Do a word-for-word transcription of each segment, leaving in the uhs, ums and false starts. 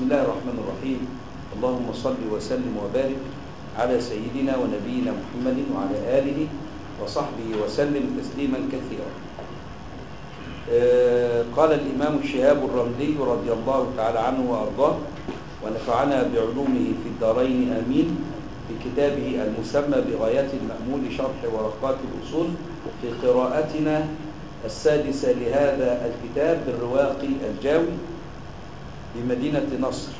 بسم الله الرحمن الرحيم. اللهم صل وسلم وبارك على سيدنا ونبينا محمد وعلى آله وصحبه وسلم تسليما كثيرا. آه قال الإمام الشهاب الرملي رضي الله تعالى عنه وأرضاه ونفعنا بعلومه في الدارين آمين في كتابه المسمى بغايات المأمول شرح ورقات الأصول في قراءتنا السادسة لهذا الكتاب بالرواقي الجاوي بمدينة نصر.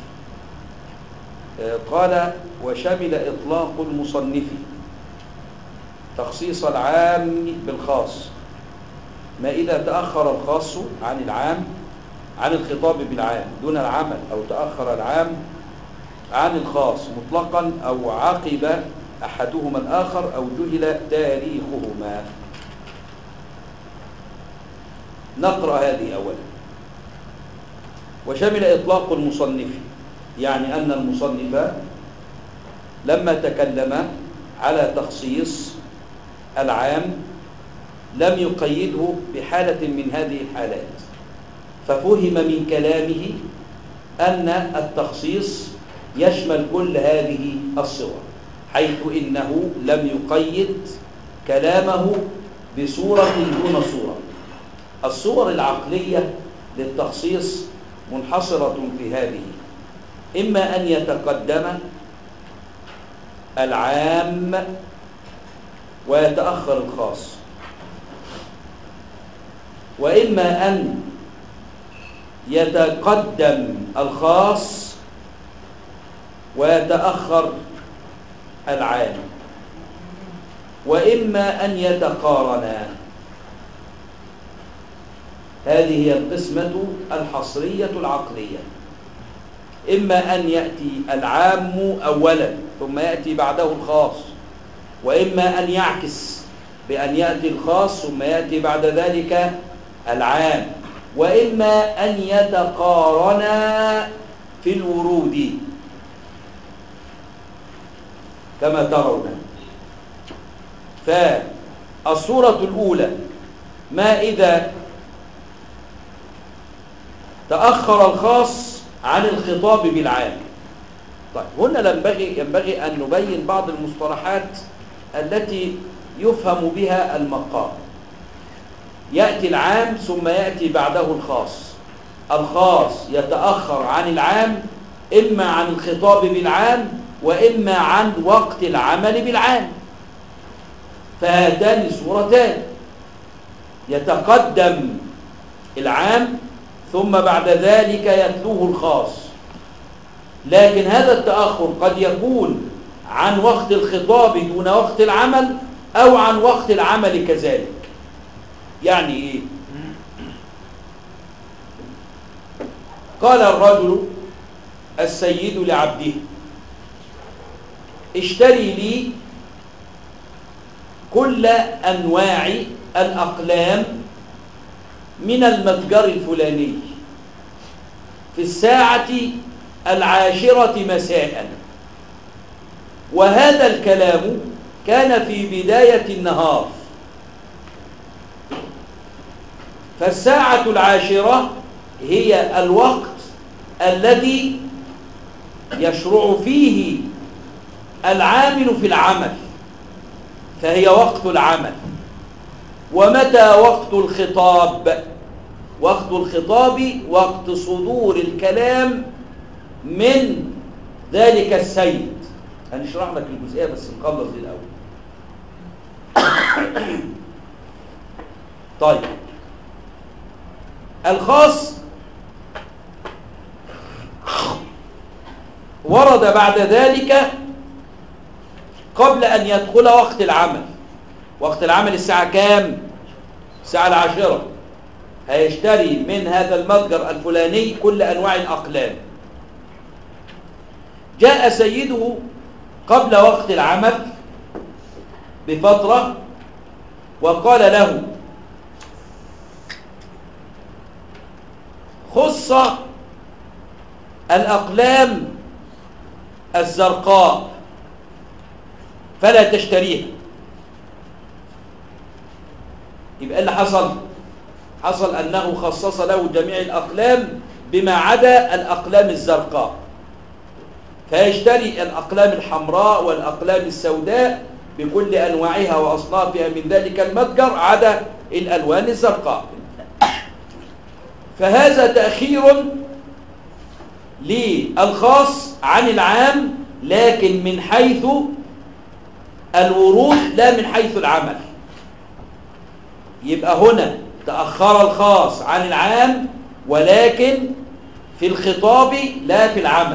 قال: وشمل إطلاق المصنف تخصيص العام بالخاص ما إذا تأخر الخاص عن العام عن الخطاب بالعام دون العمل، أو تأخر العام عن الخاص مطلقا، أو عقب أحدهما الآخر، أو جهل تاريخهما. نقرأ هذه أولا. وشمل إطلاق المصنف يعني أن المصنف لما تكلم على تخصيص العام لم يقيده بحالة من هذه الحالات، ففهم من كلامه أن التخصيص يشمل كل هذه الصور، حيث إنه لم يقيد كلامه بصورة دون صورة. الصور العقلية للتخصيص منحصرة في هذه: إما أن يتقدم العام ويتأخر الخاص، وإما أن يتقدم الخاص ويتأخر العام، وإما أن يتقارنا. هذه هي القسمة الحصرية العقلية: إما أن يأتي العام أولا ثم يأتي بعده الخاص، وإما أن يعكس بأن يأتي الخاص ثم يأتي بعد ذلك العام، وإما أن يتقارنا في الورود كما ترون. فالصورة الأولى ما إذا تأخر الخاص عن الخطاب بالعام. طيب، هنا ينبغي ينبغي أن نبين بعض المصطلحات التي يفهم بها المقام. يأتي العام ثم يأتي بعده الخاص. الخاص يتأخر عن العام إما عن الخطاب بالعام وإما عن وقت العمل بالعام. فهاتان صورتان: يتقدم العام ثم بعد ذلك يتلوه الخاص. لكن هذا التأخر قد يكون عن وقت الخطاب دون وقت العمل، أو عن وقت العمل كذلك. يعني إيه؟ قال الرجل السيد لعبده: اشتري لي كل أنواع الأقلام من المتجر الفلاني في الساعة العاشرة مساء. وهذا الكلام كان في بداية النهار، فالساعة العاشرة هي الوقت الذي يشرع فيه العامل في العمل، فهي وقت العمل. ومتى وقت الخطاب؟ وقت الخطاب وقت صدور الكلام من ذلك السيد. هنشرح لك الجزئية بس نخلص دي الأول. طيب، الخاص ورد بعد ذلك قبل أن يدخل وقت العمل. وقت العمل الساعة كام؟ الساعة العاشرة. هيشتري من هذا المتجر الفلاني كل أنواع الأقلام. جاء سيده قبل وقت العمل بفترة وقال له: خص الأقلام الزرقاء فلا تشتريها. يبقى اللي حصل حصل أنه خصص له جميع الأقلام بما عدا الأقلام الزرقاء، فيشتري الأقلام الحمراء والأقلام السوداء بكل أنواعها وأصنافها من ذلك المتجر عدا الألوان الزرقاء. فهذا تأخير للخاص عن العام، لكن من حيث الورود لا من حيث العمل. يبقى هنا تأخر الخاص عن العام ولكن في الخطاب لا في العمل.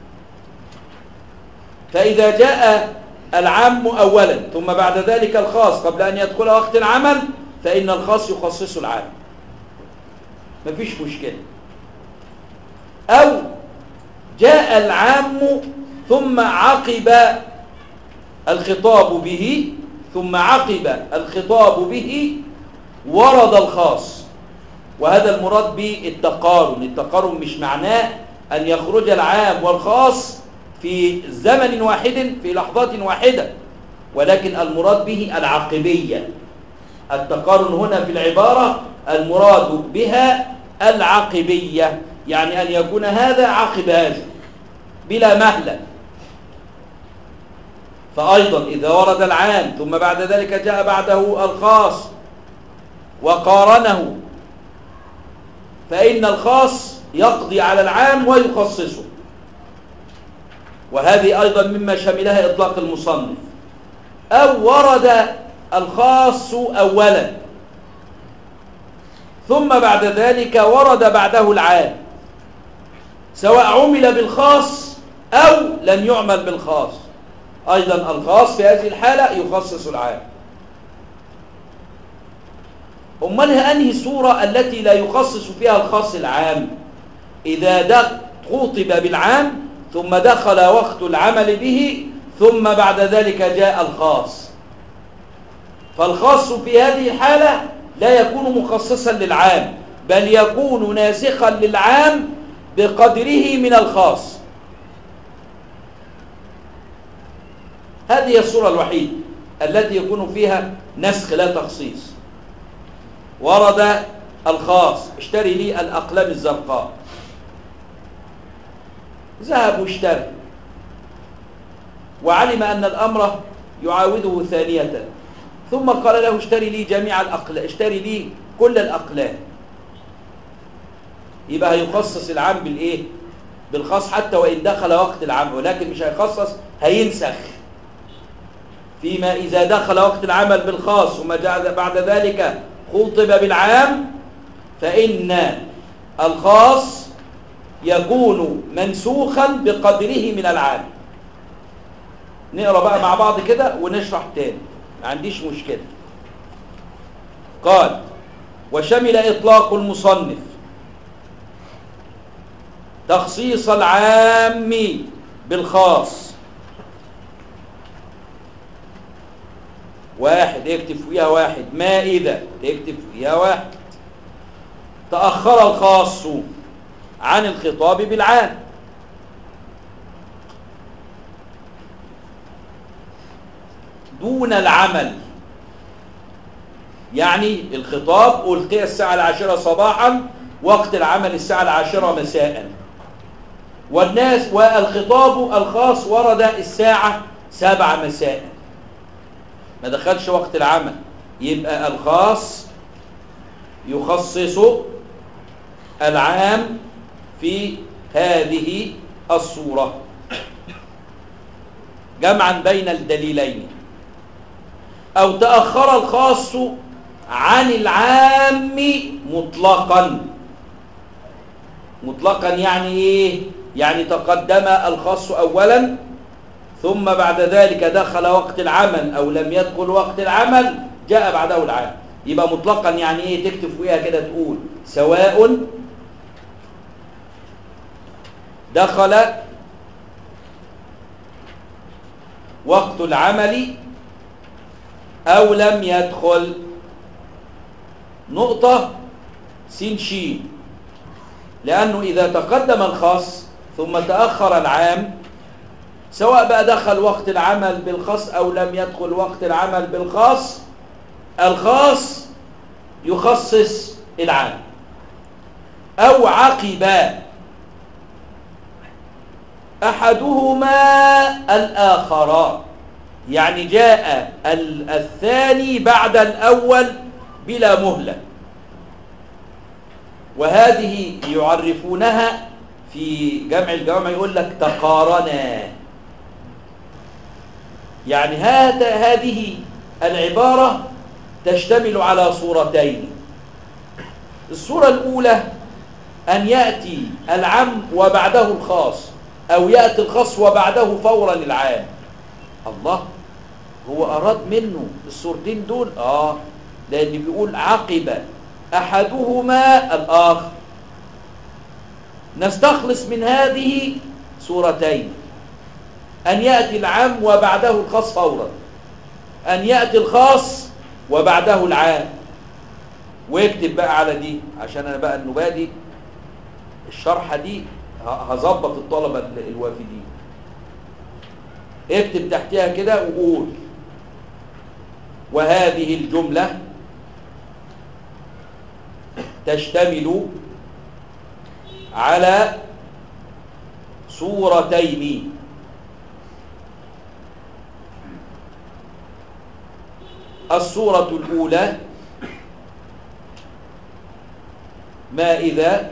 فإذا جاء العام أولا ثم بعد ذلك الخاص قبل أن يدخل وقت العمل فإن الخاص يخصص العام، مفيش مشكلة. أو جاء العام ثم عقب الخطاب به ثم عقب الخطاب به ورد الخاص، وهذا المراد بالتقارن. التقارن مش معناه أن يخرج العام والخاص في زمن واحد في لحظة واحدة، ولكن المراد به العقبية. التقارن هنا في العبارة المراد بها العقبية، يعني أن يكون هذا عقب هذا بلا مهلة. فأيضا إذا ورد العام ثم بعد ذلك جاء بعده الخاص وقارنه فإن الخاص يقضي على العام ويخصصه، وهذه أيضا مما شملها إطلاق المصنف. أو ورد الخاص أولا ثم بعد ذلك ورد بعده العام، سواء عمل بالخاص أو لم يعمل بالخاص، أيضا الخاص في هذه الحالة يخصص العام. أمال أنهي صورة التي لا يخصص فيها الخاص العام؟ إذا خُطب بالعام ثم دخل وقت العمل به ثم بعد ذلك جاء الخاص، فالخاص في هذه الحالة لا يكون مخصصا للعام، بل يكون ناسخا للعام بقدره من الخاص. هذه الصورة الوحيدة التي يكون فيها نسخ لا تخصيص. ورد الخاص اشتري لي الأقلام الزرقاء، ذهب واشترى وعلم أن الأمر يعاوده ثانية، ثم قال له اشتري لي جميع الأقلام، اشتري لي كل الأقلام. يبقى هيخصص العام بالإيه؟ بالخاص حتى وإن دخل وقت العمل، ولكن مش هيخصص، هينسخ. فيما إذا دخل وقت العمل بالخاص ثم جاء بعد ذلك خُطب بالعام فإن الخاص يكون منسوخا بقدره من العام. نقرأ بقى مع بعض كده ونشرح تاني، ما عنديش مشكلة. قال: وشمل إطلاق المصنف تخصيص العام بالخاص. واحد اكتب فيها واحد، ما إذا اكتب فيها واحد تأخر الخاص عن الخطاب بالعام دون العمل، يعني الخطاب ألقي الساعة العاشرة صباحا، وقت العمل الساعة العاشرة مساء، والناس والخطاب الخاص ورد الساعة سبعة مساء، ما دخلش وقت العمل. يبقى الخاص يخصص العام في هذه الصورة جمعا بين الدليلين. أو تأخر الخاص عن العام مطلقا. مطلقا يعني إيه؟ يعني تقدم الخاص أولا ثم بعد ذلك دخل وقت العمل أو لم يدخل وقت العمل جاء بعده العام. يبقى مطلقا يعني إيه؟ تكتب فيها كده تقول سواء دخل وقت العمل أو لم يدخل، نقطة سين شين، لأنه إذا تقدم الخاص ثم تأخر العام، سواء بقى دخل وقت العمل بالخاص أو لم يدخل وقت العمل بالخاص، الخاص يخصص العام. أو عقب أحدهما الآخر، يعني جاء الثاني بعد الأول بلا مهلة. وهذه يعرفونها في جمع الجوامع يقول لك تقارنا، يعني هذا هذه العبارة تشتمل على صورتين. الصورة الأولى أن يأتي العام وبعده الخاص، أو يأتي الخاص وبعده فورا العام. الله، هو أراد منه الصورتين دول؟ آه، لأن بيقول عقب أحدهما الآخر. نستخلص من هذه صورتين: أن يأتي العام وبعده الخاص فورا، أن يأتي الخاص وبعده العام. واكتب بقى على دي، عشان أنا بقى النباة دي الشرحة دي هظبط الطلبة الوافدين. اكتب تحتها كده وقول: وهذه الجملة تشتمل على صورتين. الصورة الأولى ما إذا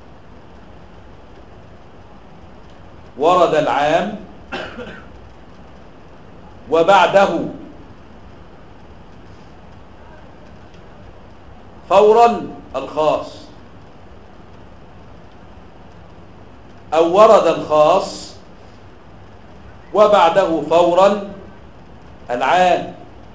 ورد العام وبعده فورا الخاص، أو ورد الخاص وبعده فورا العام.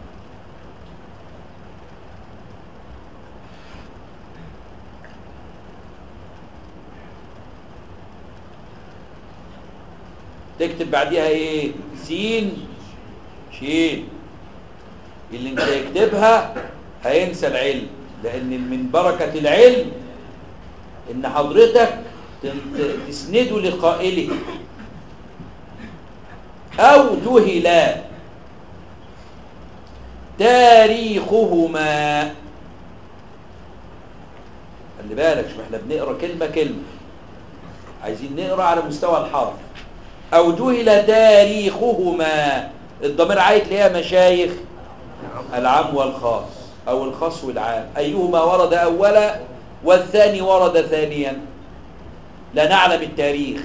تكتب بعديها ايه؟ سين شين. اللي انت يكتبها هينسى العلم، لان من بركة العلم ان حضرتك تسنده لقائله. او جهلا تاريخهما. خلي بالك، شوف احنا بنقرا كلمة كلمة، عايزين نقرا على مستوى الحرف. أو جهل تاريخهما، الضمير عايد ليها مشايخ العام والخاص، أو الخاص والعام، أيهما ورد أولا والثاني ورد ثانيا. لا نعلم التاريخ،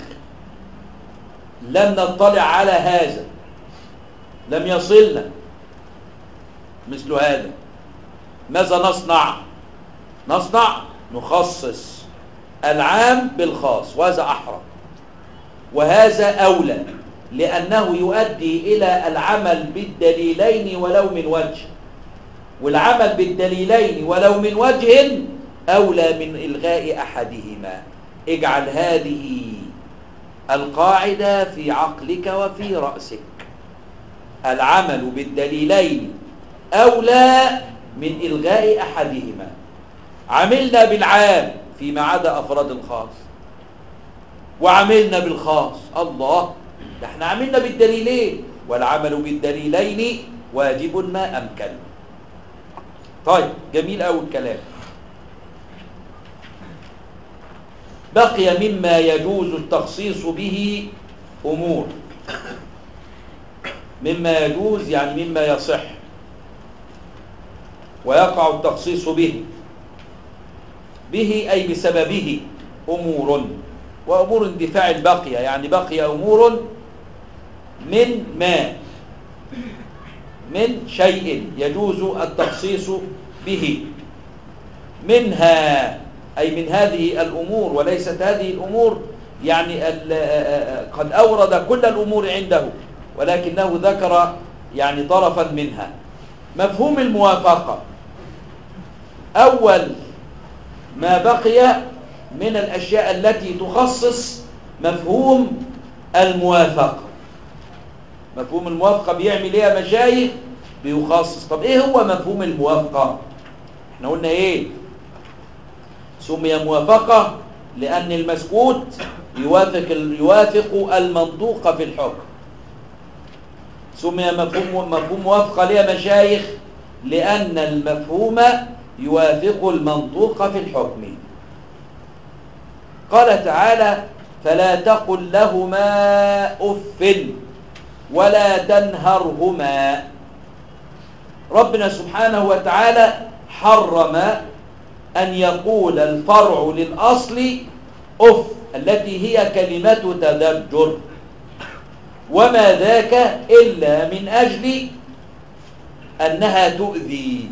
لم نطلع على هذا، لم يصلنا مثل هذا. ماذا نصنع؟ نصنع نخصص العام بالخاص، وهذا أحرى وهذا أولى، لأنه يؤدي إلى العمل بالدليلين ولو من وجه، والعمل بالدليلين ولو من وجه أولى من إلغاء أحدهما. اجعل هذه القاعدة في عقلك وفي رأسك: العمل بالدليلين أولى من إلغاء أحدهما. عملنا بالعام فيما عدا أفراد الخاص، وعملنا بالخاص، الله، ده احنا عملنا بالدليلين، والعمل بالدليلين واجب ما أمكن. طيب، جميل أوي الكلام. بقي مما يجوز التخصيص به أمور. مما يجوز يعني مما يصح ويقع التخصيص به، به أي بسببه، أمور. وأمور اندفاع البقية، يعني بقي أمور من ما من شيء يجوز التخصيص به. منها أي من هذه الأمور، وليست هذه الأمور يعني قد أورد كل الأمور عنده، ولكنه ذكر يعني طرفا منها. مفهوم الموافقة أول ما بقي من الأشياء التي تخصص مفهوم الموافقة. مفهوم الموافقة بيعمل ايه يا مشايخ؟ بيخصص. طب ايه هو مفهوم الموافقة؟ احنا قلنا ايه؟ سمي موافقة لأن المسكوت يوافق يوافق المنطوق في الحكم. سمي مفهوم مفهوم موافقة ليه يا مشايخ؟ لأن المفهوم يوافق المنطوق في الحكم. قال تعالى: فلا تقل لهما أف ولا تنهرهما. ربنا سبحانه وتعالى حرم أن يقول الفرع للأصل أف التي هي كلمة تذبجر، وما ذاك إلا من أجل أنها تؤذي.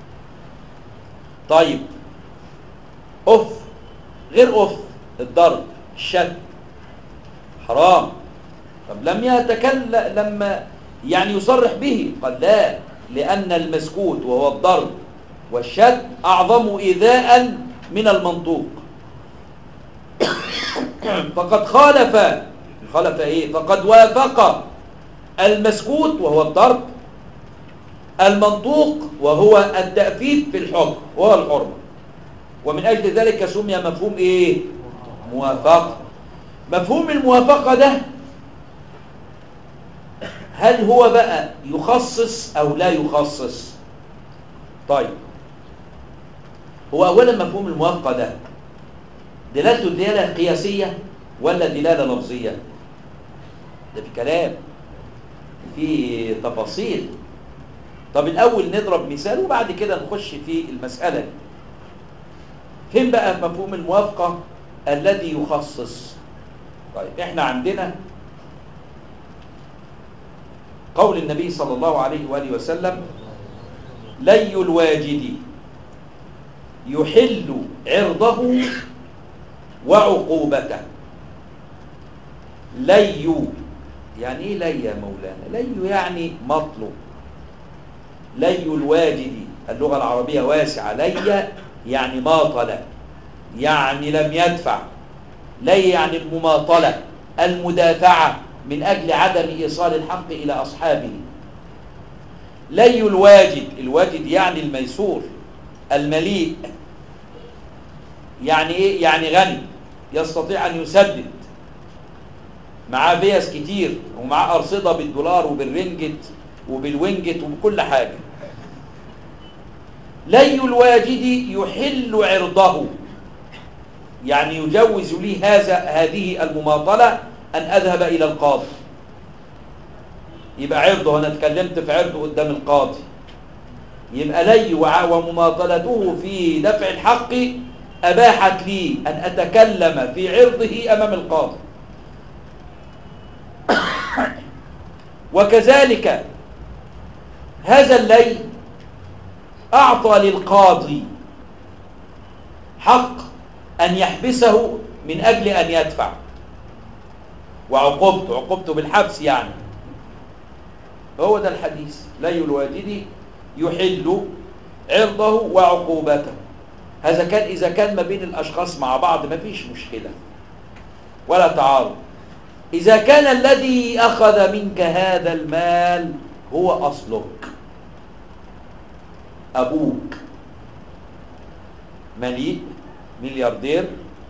طيب أف غير أف، الضرب الشد حرام. طب لم يتكلم لما يعني يصرح به، قال لا، لأن المسكوت وهو الضرب والشد أعظم إيذاء من المنطوق. فقد خالف خالف إيه؟ فقد وافق المسكوت وهو الضرب المنطوق وهو التأفيف في الحكم وهو الحرمة، ومن أجل ذلك سمي مفهوم إيه؟ موافقة. مفهوم الموافقة ده هل هو بقى يخصص أو لا يخصص؟ طيب هو أولا مفهوم الموافقة ده دلالته دلالة قياسية ولا دلالة لفظية؟ ده في كلام، في تفاصيل. طب الأول نضرب مثال وبعد كده نخش في المسألة دي. فين بقى مفهوم الموافقة الذي يخصص؟ طيب احنا عندنا قول النبي صلى الله عليه وآله وسلم: لي الواجد يحل عرضه وعقوبته. لي يعني ايه لي يا مولانا؟ لي يعني مطلوب. لي الواجد، اللغة العربية واسعة. لي يعني ماطلة، يعني لم يدفع. لي يعني المماطلة، المدافعة من أجل عدم إيصال الحق إلى أصحابه. لي الواجد، الواجد يعني الميسور المليء. يعني إيه؟ يعني غني يستطيع أن يسدد، معاه فيز كتير ومعاه أرصدة بالدولار وبالرنجت وبالوينجت وبكل حاجة. لي الواجد يحل عرضه، يعني يجوز لي هذا هذه المماطلة أن أذهب إلى القاضي. يبقى عرضه، أنا اتكلمت في عرضه قدام القاضي، يبقى لي ومماطلته في دفع الحق أباحت لي أن أتكلم في عرضه أمام القاضي. وكذلك هذا اللي أعطى للقاضي حق أن يحبسه من أجل أن يدفع، وعقوبته عقوبته بالحبس يعني. هو ده الحديث: لي الواجد يحل عرضه وعقوبته. هذا كان إذا كان ما بين الأشخاص مع بعض ما فيش مشكلة ولا تعارض. إذا كان الذي أخذ منك هذا المال هو أصلك، أبوك مليء ملياردير،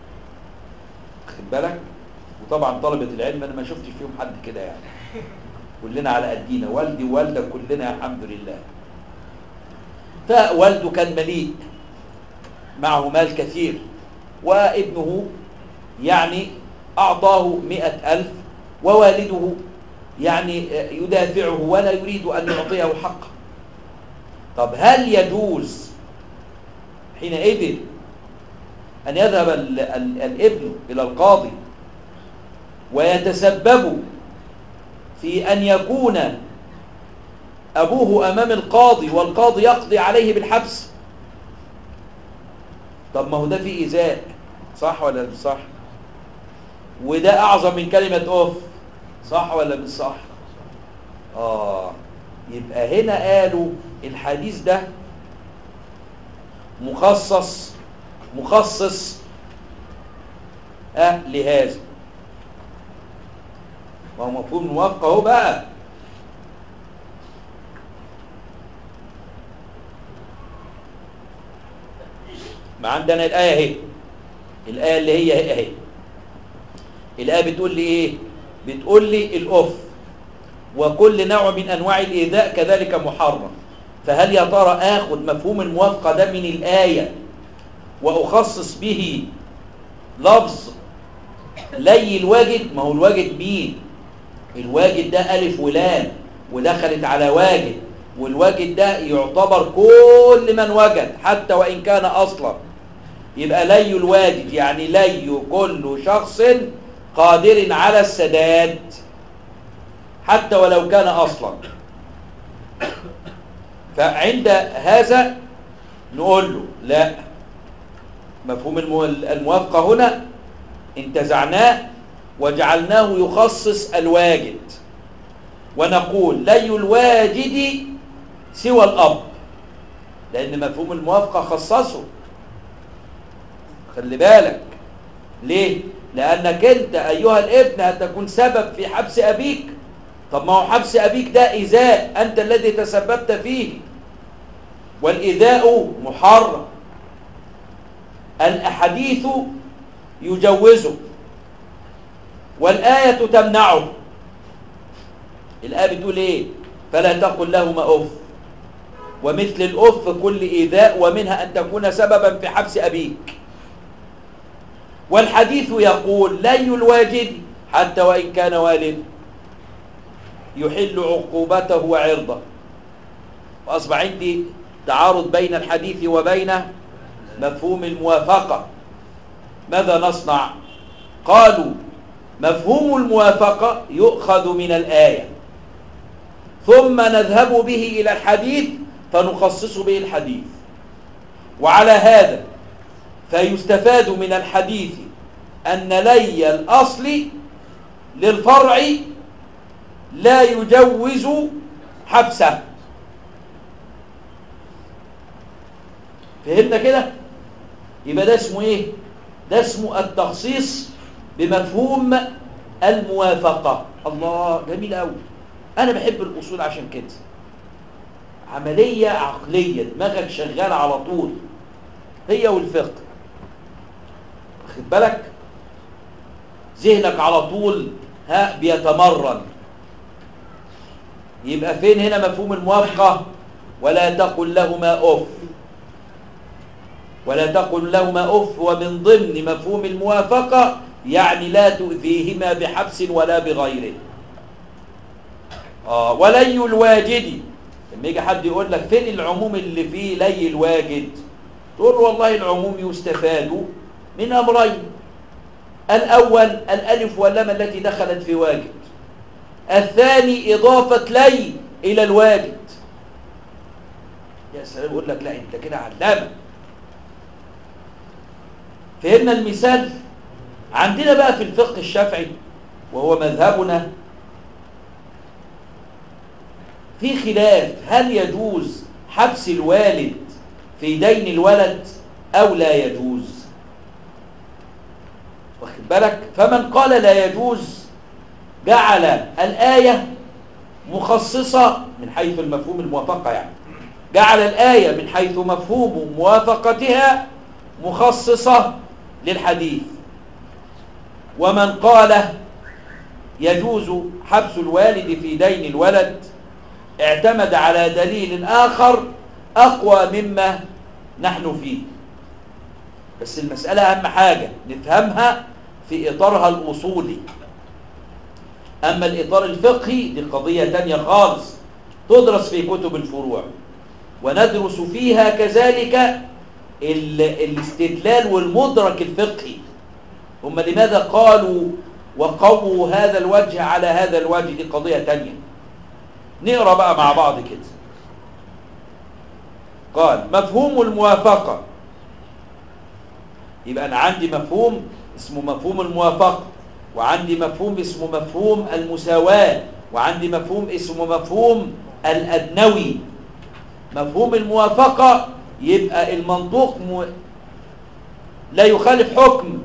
خد بالك، وطبعا طلبة العلم أنا ما شفتش فيهم حد كده يعني، كلنا على قدينا، والدي ووالدك كلنا الحمد لله. فوالده كان مليء معه مال كثير، وابنه يعني أعطاه مئة ألف، ووالده يعني يدافعه ولا يريد أن يعطيه حقه. طب هل يجوز حينئذ أن يذهب ال ال الابن إلى القاضي ويتسبب في أن يكون أبوه أمام القاضي والقاضي يقضي عليه بالحبس؟ طب ما هو ده فيه إيذاء، صح ولا مش صح؟ وده أعظم من كلمة أوف، صح ولا مش صح؟ آه يبقى هنا قالوا الحديث ده مخصص مخصص أه لهذا. وهو مفهوم الموافقة اهو بقى. ما عندنا الآية اهي، الآية اللي هي اهي. الآية بتقول لي ايه؟ بتقول لي الأف وكل نوع من أنواع الإيذاء كذلك محرم. فهل يا ترى آخذ مفهوم الموافقة ده من الآية وأخصص به لفظ لي الواجد، ما هو الواجد مين؟ الواجد ده ألف ولام ودخلت على واجد، والواجد ده يعتبر كل من وجد حتى وإن كان أصلا. يبقى لي الواجد يعني لي كل شخص قادر على السداد حتى ولو كان أصلا. فعند هذا نقول له لا، مفهوم الموافقة هنا انتزعناه وجعلناه يخصص الواجد، ونقول لي الواجد سوى الأب، لأن مفهوم الموافقة خصصه. خلي بالك ليه؟ لأنك أنت أيها الابن هتكون سبب في حبس أبيك. طب ما هو حبس أبيك ده إيذاء أنت الذي تسببت فيه، والإيذاء محرم. الأحاديث يجوزه والآية تمنعه. الآية بتقول إيه؟ فلا تقل لهما أف، ومثل الأف كل إيذاء ومنها أن تكون سببا في حبس أبيك. والحديث يقول لي الواجد حتى وإن كان والد يحل عقوبته وعرضه. وأصبح عندي تعارض بين الحديث وبين مفهوم الموافقة. ماذا نصنع؟ قالوا مفهوم الموافقة يؤخذ من الآية ثم نذهب به إلى الحديث فنخصص به الحديث. وعلى هذا فيستفاد من الحديث أن لي الأصل للفرع لا يجوز حبسه. فهمنا كده؟ يبقى ده اسمه ايه؟ ده اسمه التخصيص بمفهوم الموافقة. الله، جميل قوي. انا بحب الاصول عشان كده، عملية عقلية، دماغك شغال على طول، هي والفقه. واخد بالك؟ ذهنك على طول ها بيتمرن. يبقى فين هنا مفهوم الموافقة؟ ولا تقل لهما أف، ولا تقل لهما أف. ومن ضمن مفهوم الموافقة يعني لا تؤذيهما بحبس ولا بغيره. آه ولي الواجد، لما يجي حد يقول لك فين العموم اللي فيه لي الواجد، تقول له والله العموم يستفاد من أمرين: الأول الألف واللام التي دخلت في واجد، الثاني إضافة لي إلى الواجد. يا سلام، يقول لك لا أنت كده علامة. فهمنا المثال؟ عندنا بقى في الفقه الشافعي وهو مذهبنا في خلاف هل يجوز حبس الوالد في دين الولد أو لا يجوز. واخد بالك؟ فمن قال لا يجوز جعل الآية مخصصة من حيث المفهوم الموافقة، يعني جعل الآية من حيث مفهوم موافقتها مخصصة للحديث. ومن قال يجوز حبس الوالد في دين الولد اعتمد على دليل آخر أقوى مما نحن فيه. بس المسألة أهم حاجة نفهمها في إطارها الأصولي. أما الإطار الفقهي دي قضية تانية خالص، تدرس في كتب الفروع، وندرس فيها كذلك الاستدلال والمدرك الفقهي. هم لماذا قالوا وقووا هذا الوجه على هذا الوجه، دي قضية تانية. نقرأ بقى مع بعض كده. قال مفهوم الموافقة. يبقى أنا عندي مفهوم اسمه مفهوم الموافقة، وعندي مفهوم اسمه مفهوم المساواة، وعندي مفهوم اسمه مفهوم الأدنوي. مفهوم الموافقة يبقى المنطوق م... لا يخالف حكم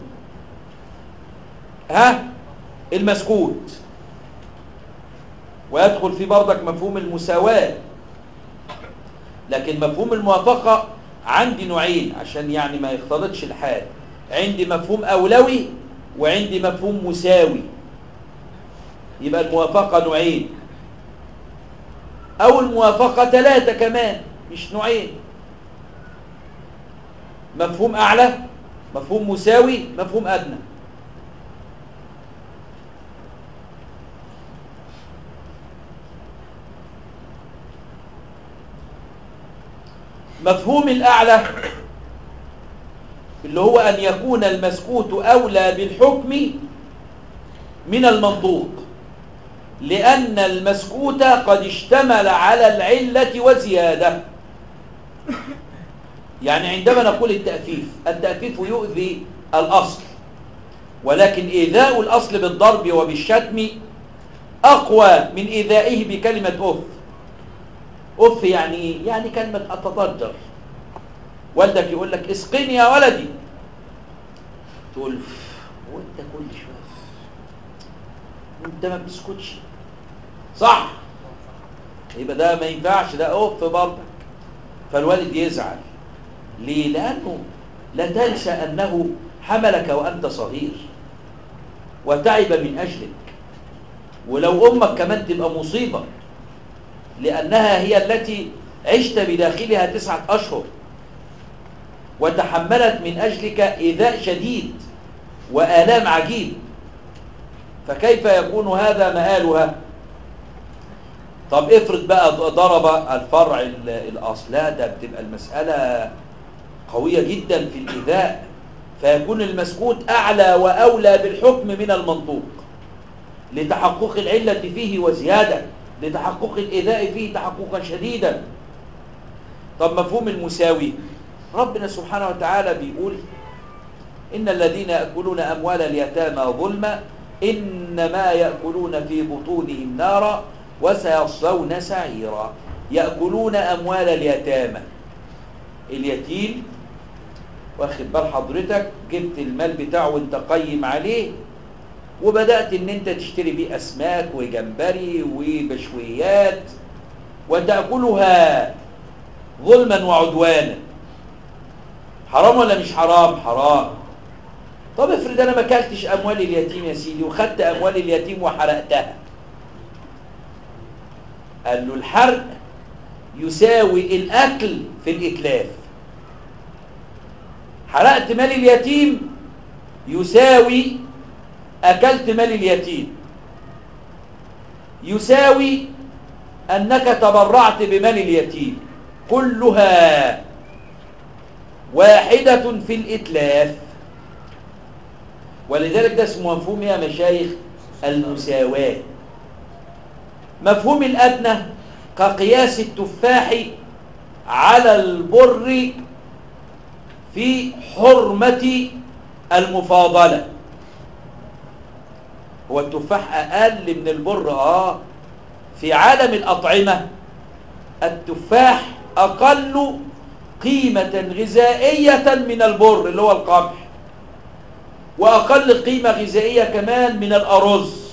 ها المسكوت، ويدخل في برضك مفهوم المساواة. لكن مفهوم الموافقة عندي نوعين عشان يعني ما يختلطش الحال. عندي مفهوم أولوي وعندي مفهوم مساوي. يبقى الموافقة نوعين، أو الموافقة ثلاثة كمان، مش نوعين: مفهوم أعلى، مفهوم مساوي، مفهوم أدنى. مفهوم الأعلى اللي هو أن يكون المسكوت أولى بالحكم من المنطوق، لأن المسكوت قد اشتمل على العلة وزيادة. يعني عندما نقول التأفيف، التأفيف يؤذي الأصل، ولكن إيذاء الأصل بالضرب وبالشتم أقوى من إيذائه بكلمة أف. أف يعني إيه؟ يعني كلمة أتضجر. والدك يقول لك اسقني يا ولدي، تقول وانت كل شوية وانت ما بتسكتش، صح؟ يبقى ده ما ينفعش، ده أف برضك. فالوالد يزعل. ليه؟ لأنه لا تنسى أنه حملك وأنت صغير وتعب من أجلك، ولو أمك كمان تبقى مصيبة، لأنها هي التي عشت بداخلها تسعة أشهر وتحملت من أجلك إيذاء شديد وآلام عجيب، فكيف يكون هذا مآلها؟ طب افرض بقى ضرب الفرع الأصل، لا ده بتبقى المسألة قوية جدا في الإيذاء، فيكون المسكوت أعلى وأولى بالحكم من المنطوق لتحقق العلة فيه وزيادة، لتحقق الإيذاء فيه تحققا شديدا. طب مفهوم المساوي، ربنا سبحانه وتعالى بيقول إن الذين يأكلون أموال اليتامى ظلما إنما يأكلون في بطونهم نارا وسيصلون سعيرا. يأكلون أموال اليتامى، اليتيم واخد بال حضرتك، جبت المال بتاعه وانت قيم عليه وبدأت ان انت تشتري بيه أسماك وجمبري وبشويات وتأكلها ظلما وعدوانا. حرام ولا مش حرام؟ حرام. طب افرض انا ما اكلتش اموال اليتيم يا سيدي وخدت اموال اليتيم وحرقتها، قال له الحرق يساوي الاكل في الاتلاف. حرقت مال اليتيم يساوي اكلت مال اليتيم، يساوي انك تبرعت بمال اليتيم، كلها واحدة في الاتلاف. ولذلك ده اسمه مفهوم يا مشايخ المساواة. مفهوم الأدنى كقياس التفاح على البر في حرمة المفاضلة. هو التفاح أقل من البر؟ آه. في عالم الأطعمة التفاح أقل قيمة غذائية من البر اللي هو القمح، وأقل قيمة غذائية كمان من الأرز.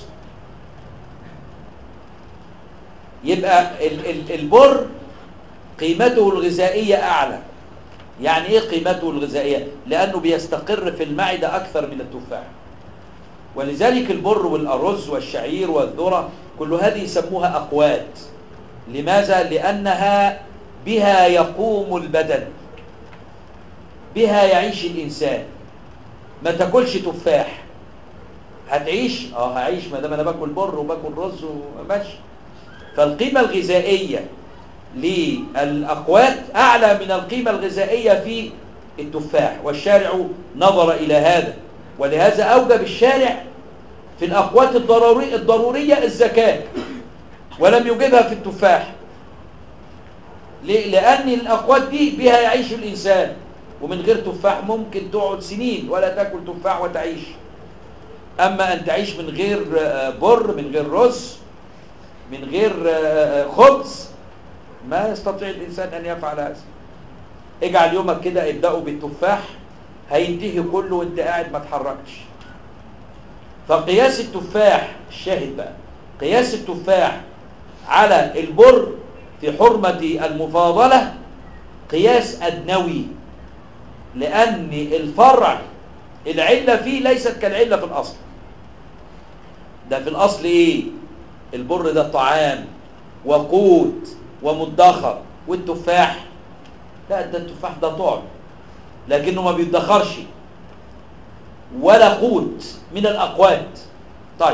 يبقى البر قيمته الغذائية أعلى. يعني إيه قيمته الغذائية؟ لأنه بيستقر في المعدة أكثر من التفاح. ولذلك البر والأرز والشعير والذرة كل هذه يسموها أقوات. لماذا؟ لأنها بها يقوم البدن، بها يعيش الإنسان. ما تاكلش تفاح هتعيش؟ اه هعيش ما دام انا باكل بر وباكل رز وماشي. فالقيمة الغذائية للأقوات أعلى من القيمة الغذائية في التفاح، والشارع نظر إلى هذا، ولهذا أوجب الشارع في الأقوات الضروري الضرورية الزكاة ولم يوجبها في التفاح. ليه؟ لأن الأقوات دي بها يعيش الإنسان، ومن غير تفاح ممكن تقعد سنين ولا تاكل تفاح وتعيش. أما أن تعيش من غير بر، من غير رز، من غير خبز، ما يستطيع الإنسان أن يفعل هذا. اجعل يومك كده ابدأوا بالتفاح، هينتهي كله وانت قاعد ما تحركش. فقياس التفاح، الشاهد بقى، قياس التفاح على البر في حرمة المفاضلة قياس أدنوي، لأن الفرع العلة فيه ليست كالعلة في الأصل. ده في الأصل إيه؟ البر ده طعام وقوت ومدخر، والتفاح لا، ده التفاح ده طعم لكنه ما بيدخرش ولا قوت من الأقوات. طيب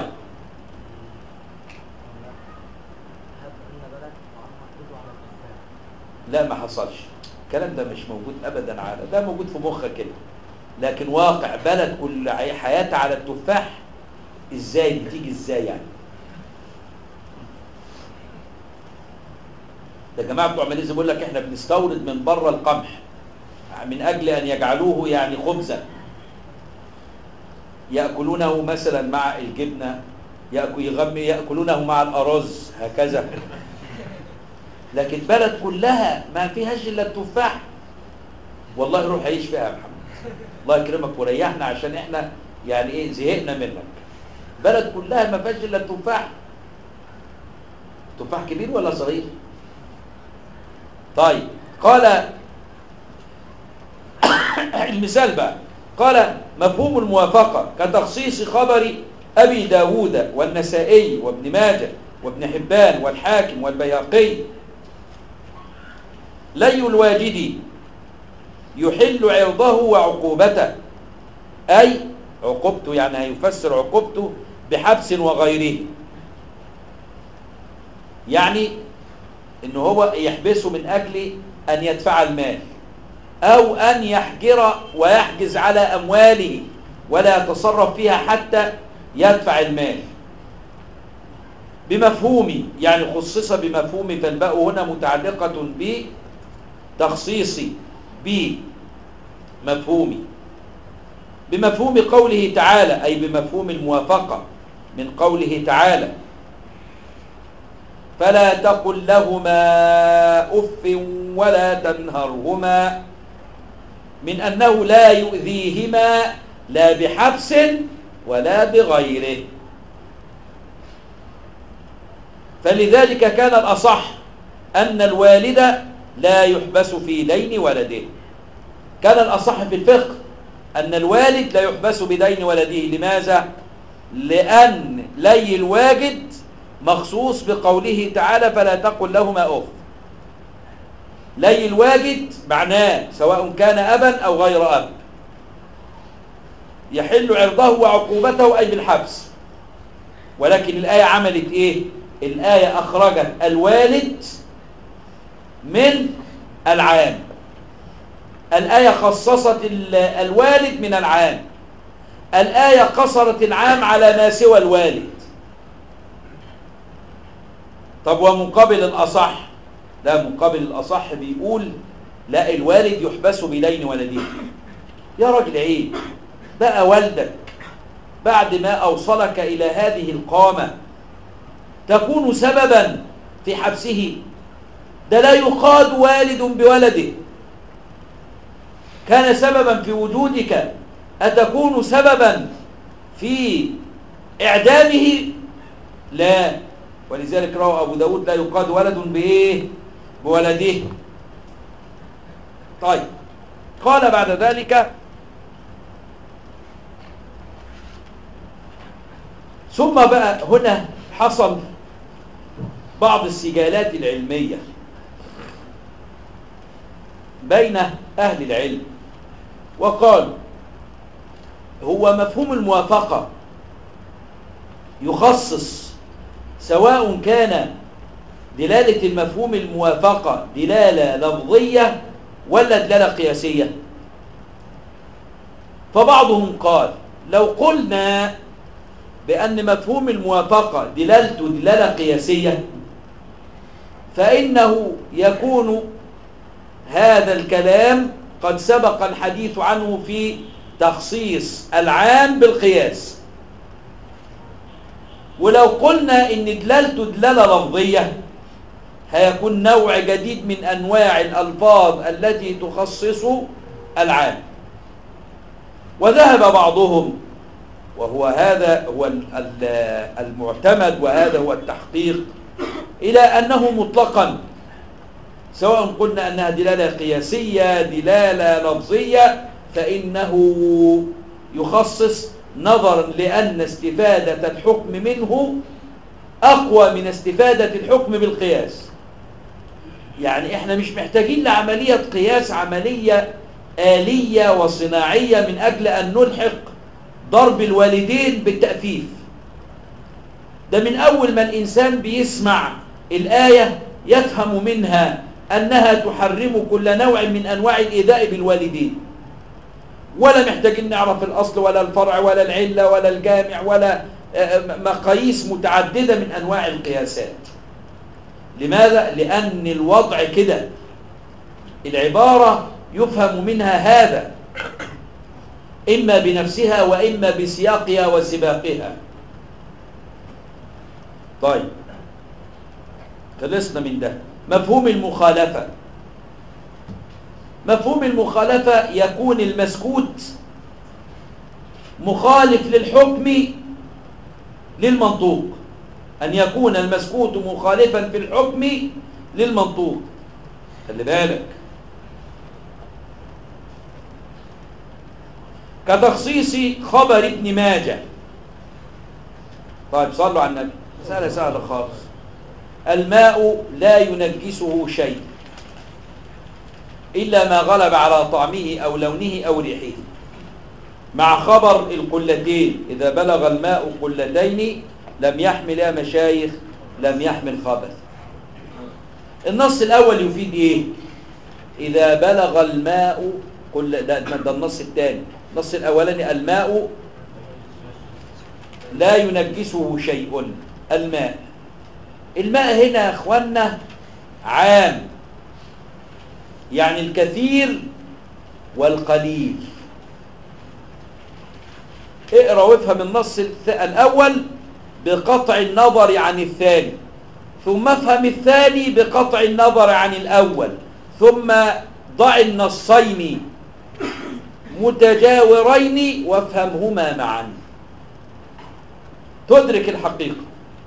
لا ما حصلش. الكلام ده مش موجود ابدا، على ده موجود في مخك كده، لكن واقع بلد كل حياتها على التفاح ازاي بتيجي ازاي يعني؟ ده جماعه بتوع ماليزيا بيقول لك احنا بنستورد من بره القمح من اجل ان يجعلوه يعني خبزا ياكلونه مثلا مع الجبنه، ياكلونه مع الارز هكذا. لكن بلد كلها ما فيهاش الا التفاح، والله روح عيش فيها يا محمد، الله يكرمك وريحنا، عشان احنا يعني ايه زهقنا منك. بلد كلها ما فيهاش الا التفاح. تفاح كبير ولا صغير؟ طيب قال المثال بقى، قال مفهوم الموافقة كتخصيص خبر أبي داود والنسائي وابن ماجه وابن حبان والحاكم والبيهقي: لي الواجد يحل عرضه وعقوبته، أي عقوبته يعني هيفسر عقوبته بحبس وغيره، يعني إنه هو يحبسه من أجل أن يدفع المال، أو أن يحجر ويحجز على أمواله ولا يتصرف فيها حتى يدفع المال. بمفهوم يعني خصص بمفهوم، فالباء هنا متعلقة بتخصيص بمفهوم، بمفهوم قوله تعالى، أي بمفهوم الموافقة من قوله تعالى: فلا تقل لهما أف ولا تنهرهما، من أنه لا يؤذيهما لا بحبس ولا بغيره. فلذلك كان الأصح أن الوالد لا يحبس في دين ولده. كان الأصح في الفقه أن الوالد لا يحبس بدين ولده. لماذا؟ لأن لي الواجد مخصوص بقوله تعالى: فلا تقل لهما أف. لي الواجد معناه سواء كان أبا أو غير أب، يحل عرضه وعقوبته أي بالحبس. ولكن الآية عملت إيه؟ الآية أخرجت الوالد من العام. الآية خصصت الوالد من العام. الآية قصرت العام على ما سوى الوالد. طب ومقابل الأصح؟ لا، مقابل الأصح بيقول لا، الوالد يحبس بدين ولده. يا راجل عيب بقى، والدك بعد ما أوصلك إلى هذه القامة تكون سببا في حبسه؟ ده لا يقاد والد بولده. كان سببا في وجودك، أتكون سببا في إعدامه؟ لا. ولذلك روى أبو داود: لا يقاد ولد بإيه؟ بولده. طيب قال بعد ذلك: ثم بقى هنا حصل بعض السجالات العلمية بين أهل العلم، وقالوا هو مفهوم الموافقة يخصص سواء كان دلالة المفهوم الموافقة دلالة لفظية ولا دلالة قياسية. فبعضهم قال لو قلنا بأن مفهوم الموافقة دلالته دلالة قياسية فإنه يكون هذا الكلام قد سبق الحديث عنه في تخصيص العام بالقياس. ولو قلنا إن دلالته دلالة لفظية هيكون نوع جديد من أنواع الألفاظ التي تخصص العام. وذهب بعضهم، وهو هذا هو المعتمد وهذا هو التحقيق، إلى أنه مطلقا سواء قلنا أنها دلالة قياسية دلالة لفظية فإنه يخصص نظرا لأن استفادة الحكم منه أقوى من استفادة الحكم بالقياس. يعني إحنا مش محتاجين لعملية قياس عملية آلية وصناعية من أجل أن نلحق ضرب الوالدين بالتأفيف. ده من أول ما الإنسان بيسمع الآية يفهم منها أنها تحرم كل نوع من أنواع الإيذاء بالوالدين، ولا محتاجين نعرف الأصل ولا الفرع ولا العلة ولا الجامع ولا مقاييس متعددة من أنواع القياسات. لماذا؟ لأن الوضع كده، العبارة يفهم منها هذا إما بنفسها وإما بسياقها وسباقها. طيب خلصنا من ده. مفهوم المخالفة. مفهوم المخالفة يكون المسكوت مخالف للحكم للمنطوق، أن يكون المسكوت مخالفا في الحكم للمنطوق. خلي بالك، كتخصيص خبر ابن ماجه. طيب صلوا على النبي. سهلة سهلة خالص. الماء لا ينجسه شيء إلا ما غلب على طعمه أو لونه أو ريحه، مع خبر القلتين: إذا بلغ الماء قلتين لم يحمل يا مشايخ لم يحمل خبث. النص الأول يفيد إيه؟ إذا بلغ الماء قل... ده, ده النص الثاني. النص الأولاني الماء لا ينجسه شيء. الماء الماء هنا يا أخوانا عام، يعني الكثير والقليل. اقرأ وافهم النص الأول بقطع النظر عن الثاني، ثم افهم الثاني بقطع النظر عن الأول، ثم ضع النصين متجاورين وافهمهما معا تدرك الحقيقة.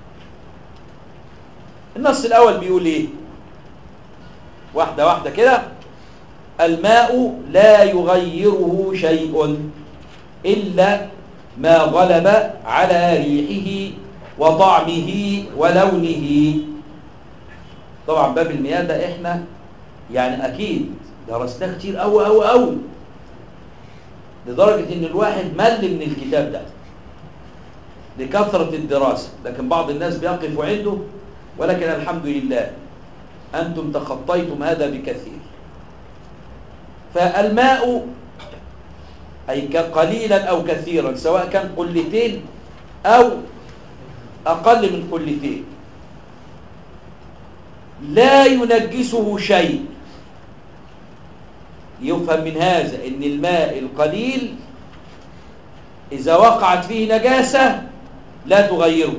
النص الأول بيقول إيه؟ واحدة واحدة كده. الماء لا يغيره شيء إلا ما غلب على ريحه وطعمه ولونه. طبعا باب المياه ده احنا يعني اكيد درسناه كتير أوي أوي أوي، لدرجة ان الواحد مل من الكتاب ده لكثرة الدراسة، لكن بعض الناس بيقف عنده، ولكن الحمد لله أنتم تخطيتم هذا بكثير. فالماء أي قليلا أو كثيرا، سواء كان قلتين أو أقل من قلتين، لا ينجسه شيء. يفهم من هذا أن الماء القليل إذا وقعت فيه نجاسة لا تغيره،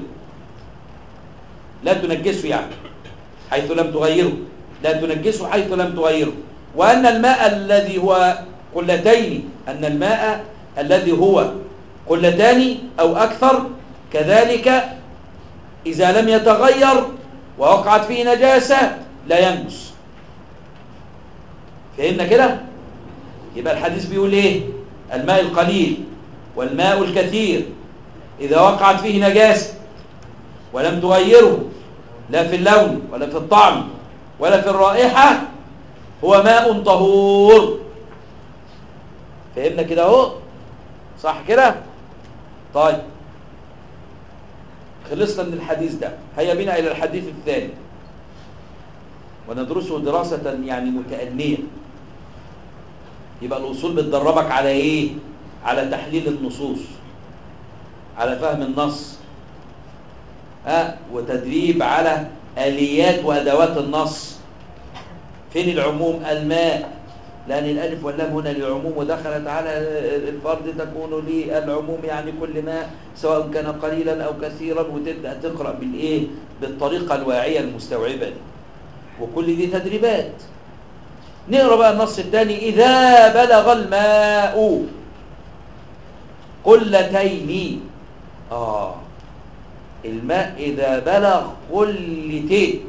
لا تنجسه، يعني حيث لم تغيره، لا تنجسه حيث لم تغيره. وأن الماء الذي هو قلتين، أن الماء الذي هو قلتان أو أكثر كذلك إذا لم يتغير ووقعت فيه نجاسة لا ينجس. فهمنا كده؟ يبقى الحديث بيقول إيه؟ الماء القليل والماء الكثير إذا وقعت فيه نجاسة ولم تغيره لا في اللون ولا في الطعم ولا في الرائحة هو ماء طهور. فهمنا كده اهو؟ صح كده؟ طيب خلصنا من الحديث ده، هيا بنا إلى الحديث الثاني وندرسه دراسة يعني متأنية. يبقى الأصول بتدربك على إيه؟ على تحليل النصوص، على فهم النص، ها، وتدريب على آليات وأدوات النص. فين العموم؟ الماء، لأن الألف واللام هنا لعموم، ودخلت على الفرد تكون للعموم، يعني كل ماء سواء كان قليلا أو كثيرا، وتبدأ تقرأ بالإيه؟ بالطريقة الواعية المستوعبة دي. وكل دي تدريبات. نقرأ بقى النص الثاني: إذا بلغ الماء قلتين. آه الماء إذا بلغ قلتين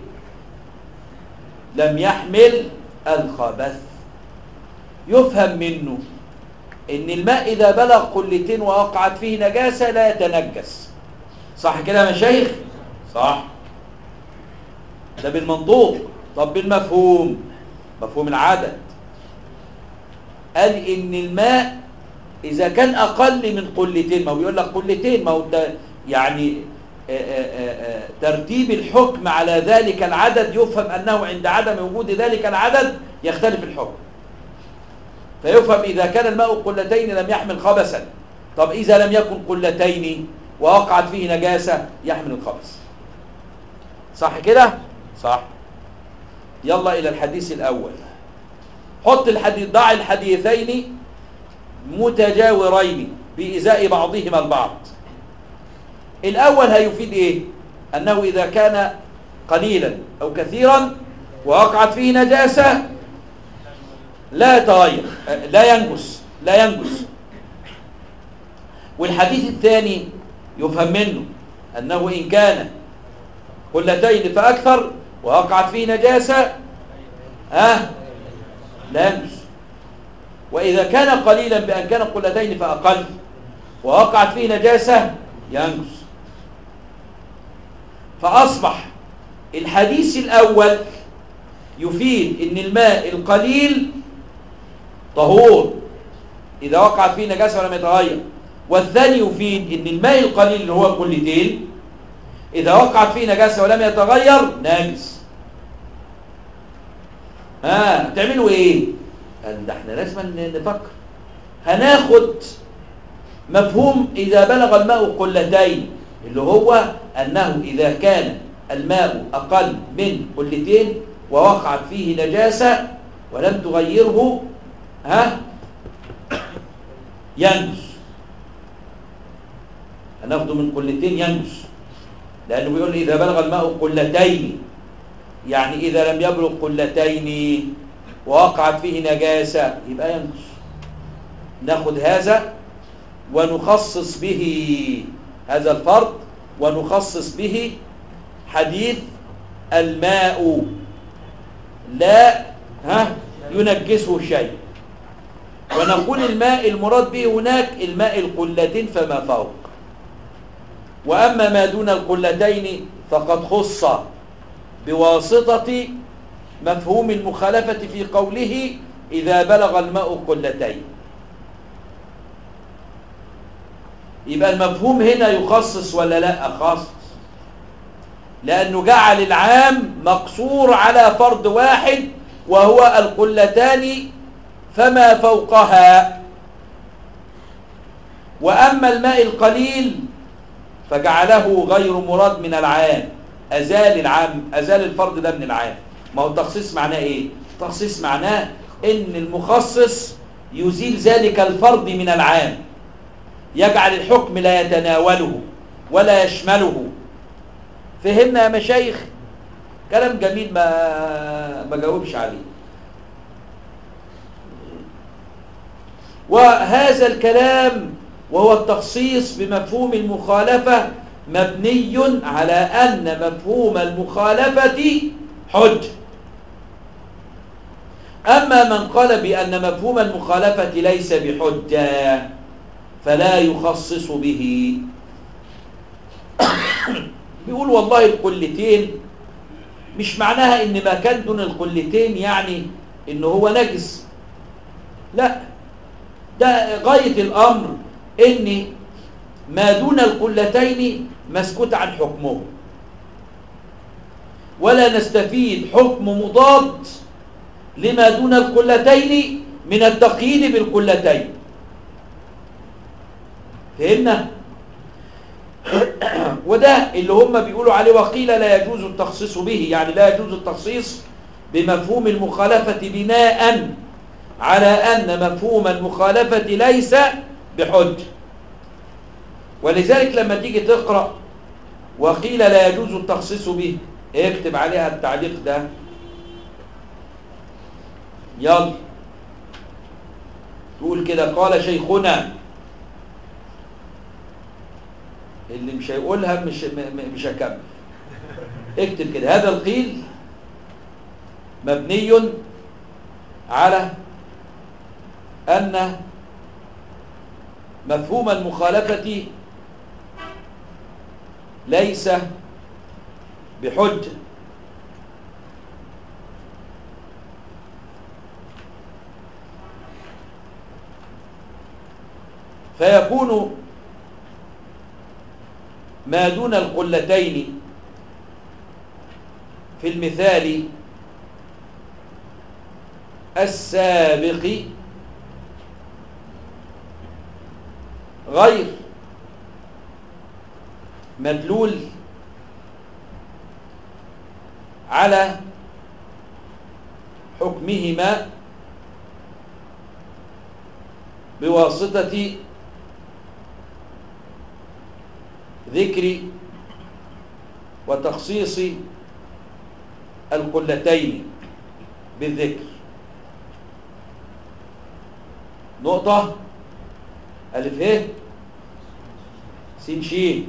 لم يحمل الخبث. يفهم منه إن الماء إذا بلغ قلتين ووقعت فيه نجاسة لا يتنجس. صح كده يا مشايخ؟ صح. ده بالمنطوق. طب بالمفهوم، مفهوم العدد، قال إن الماء إذا كان أقل من قلتين، ما هو بيقول لك قلتين، ما هو ده يعني ترتيب الحكم على ذلك العدد يفهم أنه عند عدم وجود ذلك العدد يختلف الحكم. فيفهم إذا كان الماء قلتين لم يحمل خبثا. طب إذا لم يكن قلتين ووقعت فيه نجاسة يحمل الخبث. صح كده؟ صح. يلا إلى الحديث الأول. حط الحديث، ضع الحديثين متجاورين بإزاء بعضهما البعض. الأول هيفيد إيه؟ أنه إذا كان قليلا أو كثيرا ووقعت فيه نجاسة لا يتغير، لا ينجس لا ينجس. والحديث الثاني يفهم منه أنه إن كان قلتين فأكثر ووقعت فيه نجاسة ها لا ينجس. وإذا كان قليلا بأن كان قلتين فأقل ووقعت فيه نجاسة ينجس. فأصبح الحديث الأول يفيد أن الماء القليل طهور إذا وقعت فيه نجاسة ولم يتغير، والثاني يفيد أن الماء القليل اللي هو قلتين إذا وقعت فيه نجاسة ولم يتغير ناجس. ها تعملوا إيه؟ قال ده احنا لازم نفكر. هناخد مفهوم إذا بلغ الماء قلتين اللي هو أنه إذا كان الماء أقل من قلتين ووقعت فيه نجاسة ولم تغيره ها ينجس. هناخده من قلتين ينجس، لأنه بيقول إذا بلغ الماء قلتين، يعني إذا لم يبلغ قلتين ووقعت فيه نجاسة يبقى ينجس. ناخد هذا ونخصص به هذا الفرض ونخصص به حديث الماء لا ها ينجسه شيء، ونقول الماء المراد به هناك الماء القلتين فما فوق، وأما ما دون القلتين فقد خص بواسطة مفهوم المخالفة في قوله إذا بلغ الماء قلتين. يبقى المفهوم هنا يخصص ولا لا؟ خاص، لأنه جعل العام مقصور على فرد واحد وهو القلتان فما فوقها. وأما الماء القليل فجعله غير مراد من العام، أزال العام، أزال الفرد ده من العام. ما هو التخصيص معناه إيه؟ التخصيص معناه إن المخصص يزيل ذلك الفرد من العام، يجعل الحكم لا يتناوله ولا يشمله. فهمنا يا مشايخ؟ كلام جميل ما ما جاوبش عليه. وهذا الكلام وهو التخصيص بمفهوم المخالفة مبني على أن مفهوم المخالفة حجة. أما من قال بأن مفهوم المخالفة ليس بحجة فلا يخصص به. بيقول والله القلتين مش معناها ان ما كان دون القلتين يعني انه هو نجس، لا، ده غاية الامر ان ما دون القلتين مسكوت عن حكمه، ولا نستفيد حكم مضاد لما دون القلتين من التقييد بالقلتين. فهمنا؟ وده اللي هم بيقولوا عليه وقيل لا يجوز التخصيص به، يعني لا يجوز التخصيص بمفهوم المخالفة بناء على أن مفهوم المخالفة ليس بحجة. ولذلك لما تيجي تقرأ وقيل لا يجوز التخصيص به اكتب عليها التعليق ده. يلا تقول كده قال شيخنا، اللي مش هيقولها مش مش هكمل. اكتب كده هذا القيل مبني على أن مفهوم المخالفة ليس بحجة، فيكون ما دون القلتين في المثال السابق غير مدلول على حكمهما بواسطة ذكر وتخصيص القلتين بالذكر. نقطة ألف ه سين شين.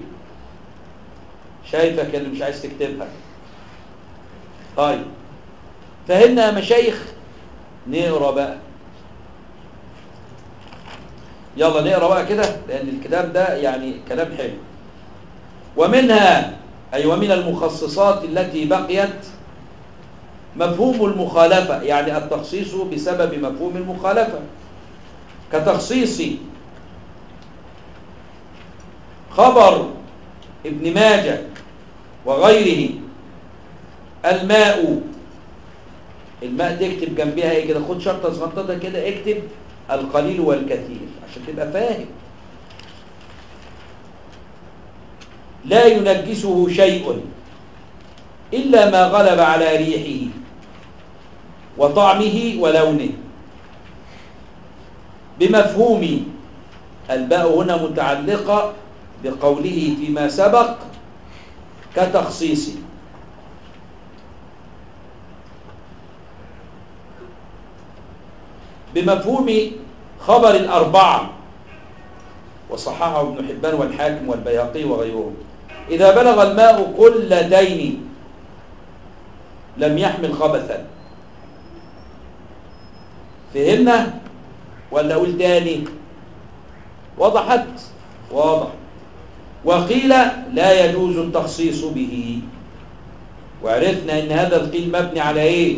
شايفك اللي مش عايز تكتبها. طيب فهمنا يا مشايخ؟ نقرا بقى، يلا نقرا بقى كده، لأن الكلام ده يعني كلام حلو. ومنها أي ومن المخصصات التي بقيت مفهوم المخالفة، يعني التخصيص بسبب مفهوم المخالفة، كتخصيص خبر ابن ماجه وغيره الماء. الماء دي اكتب جنبها ايه كده، خد شرطة صغنططة كده، اكتب القليل والكثير عشان تبقى فاهم. لا ينجسه شيء إلا ما غلب على ريحه وطعمه ولونه، بمفهوم الباء هنا متعلقة بقوله فيما سبق كتخصيص. بمفهوم خبر الأربعة وصححه ابن حبان والحاكم والبيهقي وغيرهم، إذا بلغ الماء قلتين لم يحمل خبثا. فهمنا ولا أقول تاني؟ وضحت؟ واضح. وقيل لا يجوز التخصيص به، وعرفنا ان هذا القيل مبني على ايه؟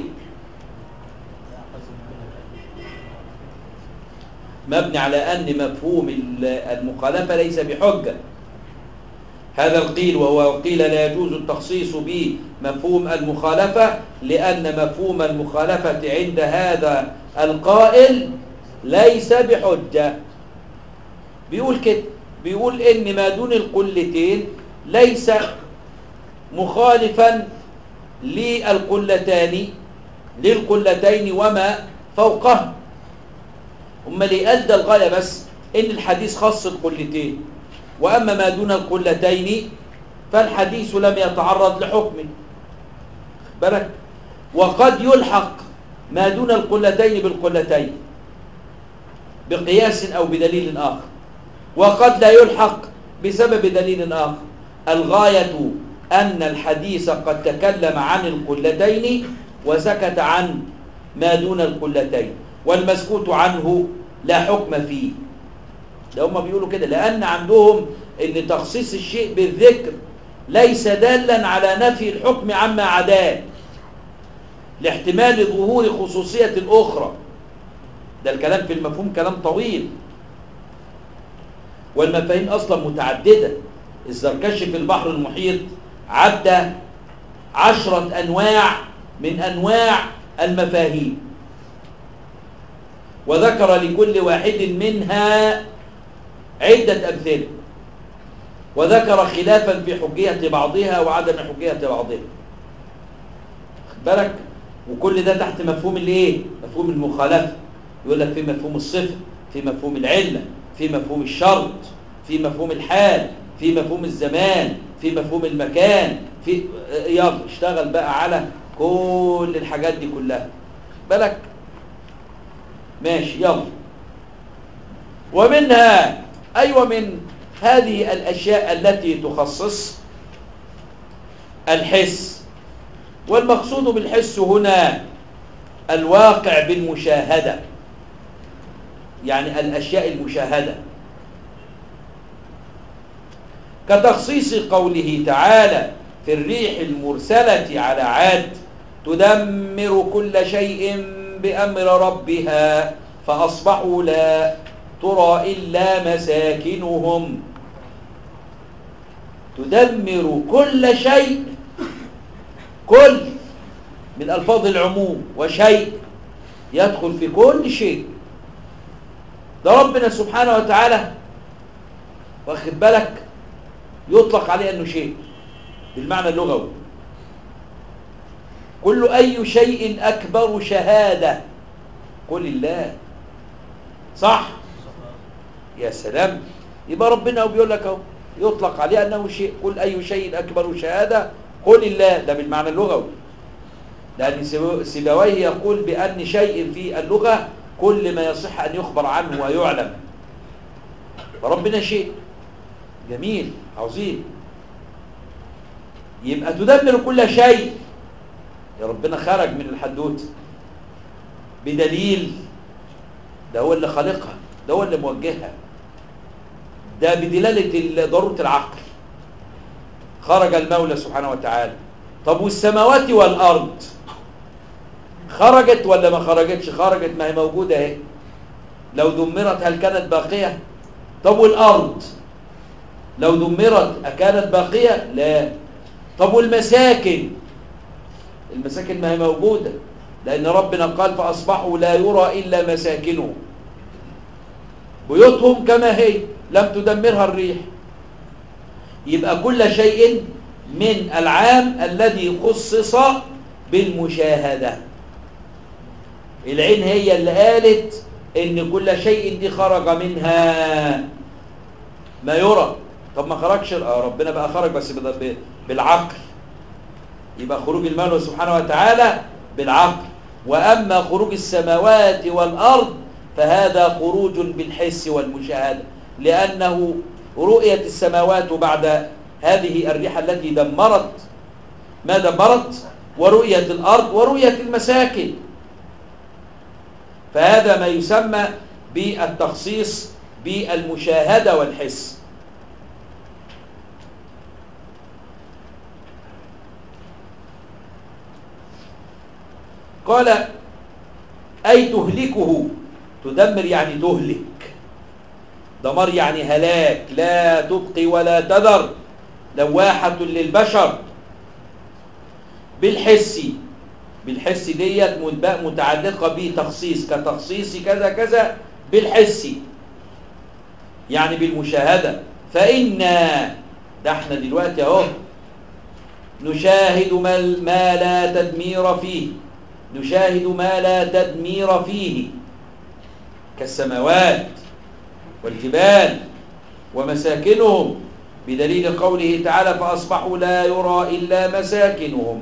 مبني على ان مفهوم المخالفة ليس بحجة. هذا القيل وهو قيل لا يجوز التخصيص بمفهوم المخالفة لأن مفهوم المخالفة عند هذا القائل ليس بحجة. بيقول كده، بيقول إن ما دون القلتين ليس مخالفا للقلتان للقلتين وما فوقه. أما اللي أدى الغاية بس إن الحديث خص القلتين، وأما ما دون القلتين فالحديث لم يتعرض لحكمه. بالك؟ وقد يلحق ما دون القلتين بالقلتين بقياس أو بدليل آخر، وقد لا يلحق بسبب دليل آخر. الغاية أن الحديث قد تكلم عن القلتين وسكت عن ما دون القلتين، والمسكوت عنه لا حكم فيه. ده هم بيقولوا كده لأن عندهم أن تخصيص الشيء بالذكر ليس دالا على نفي الحكم عما عداه لاحتمال ظهور خصوصية الأخرى. ده الكلام في المفهوم كلام طويل، والمفاهيم أصلا متعددة. الزركشي في البحر المحيط عدى عشرة أنواع من أنواع المفاهيم، وذكر لكل واحد منها عدة أمثلة، وذكر خلافا في حجية بعضها وعدم حجية بعضها. بالك؟ وكل ده تحت مفهوم الايه؟ مفهوم المخالفة. يقول لك في مفهوم الصفة، في مفهوم العلة، في مفهوم الشرط، في مفهوم الحال، في مفهوم الزمان، في مفهوم المكان، في يلا اشتغل بقى على كل الحاجات دي كلها. بالك؟ ماشي يلا. ومنها أيوة من هذه الأشياء التي تخصص الحس، والمقصود بالحس هنا الواقع بالمشاهدة، يعني الأشياء المشاهدة، كتخصيص قوله تعالى في الريح المرسلة على عاد تدمر كل شيء بأمر ربها فأصبحوا لا ترى إلا مساكنهم. تدمر كل شيء، كل من ألفاظ العموم، وشيء يدخل في كل شيء. ده ربنا سبحانه وتعالى واخد بالك يطلق عليه أنه شيء بالمعنى اللغوي. كل أي شيء أكبر شهادة قل الله. صح؟ يا سلام. يبقى ربنا بيقول لك اهو يطلق عليه أنه شيء. قل أي شيء أكبر شهادة قل الله. ده بالمعنى اللغوي، لأن سيبويه يقول بأن شيء في اللغة كل ما يصح أن يخبر عنه ويعلم. فربنا شيء جميل عظيم. يبقى تدمر كل شيء. يا ربنا خرج من الحدوت بدليل ده هو اللي خالقها، ده هو اللي موجهها، ده بدلالة ضرورة العقل. خرج المولى سبحانه وتعالى. طب والسماوات والأرض خرجت ولا ما خرجتش؟ خرجت، ما هي موجودة اهي. لو دمرت هل كانت باقية؟ طب والأرض لو دمرت أكانت باقية؟ لا. طب والمساكن؟ المساكن ما هي موجودة، لأن ربنا قال فأصبحوا لا يرى إلا مساكنهم. بيوتهم كما هي لم تدمرها الريح. يبقى كل شيء من العام الذي خصص بالمشاهدة. العين هي اللي قالت إن كل شيء دي خرج منها ما يرى. طب ما خرجش ربنا بقى خرج بس بالعقل. يبقى خروج المولى سبحانه وتعالى بالعقل. وأما خروج السماوات والأرض فهذا خروج بالحس والمشاهدة، لأنه رؤية السماوات بعد هذه الريح التي دمرت ما دمرت، ورؤية الأرض ورؤية المساكن. فهذا ما يسمى بالتخصيص بالمشاهدة والحس. قال أي تهلكه. تدمر يعني تهلك، دمار يعني هلاك، لا تبقي ولا تذر، لواحة للبشر. بالحس، بالحس ديت متعلقة بتخصيص، كتخصيص كذا كذا بالحس يعني بالمشاهدة. فإنا ده احنا دلوقتي اهو نشاهد ما لا تدمير فيه، نشاهد ما لا تدمير فيه كالسماوات والجبال ومساكنهم، بدليل قوله تعالى فأصبحوا لا يرى إلا مساكنهم.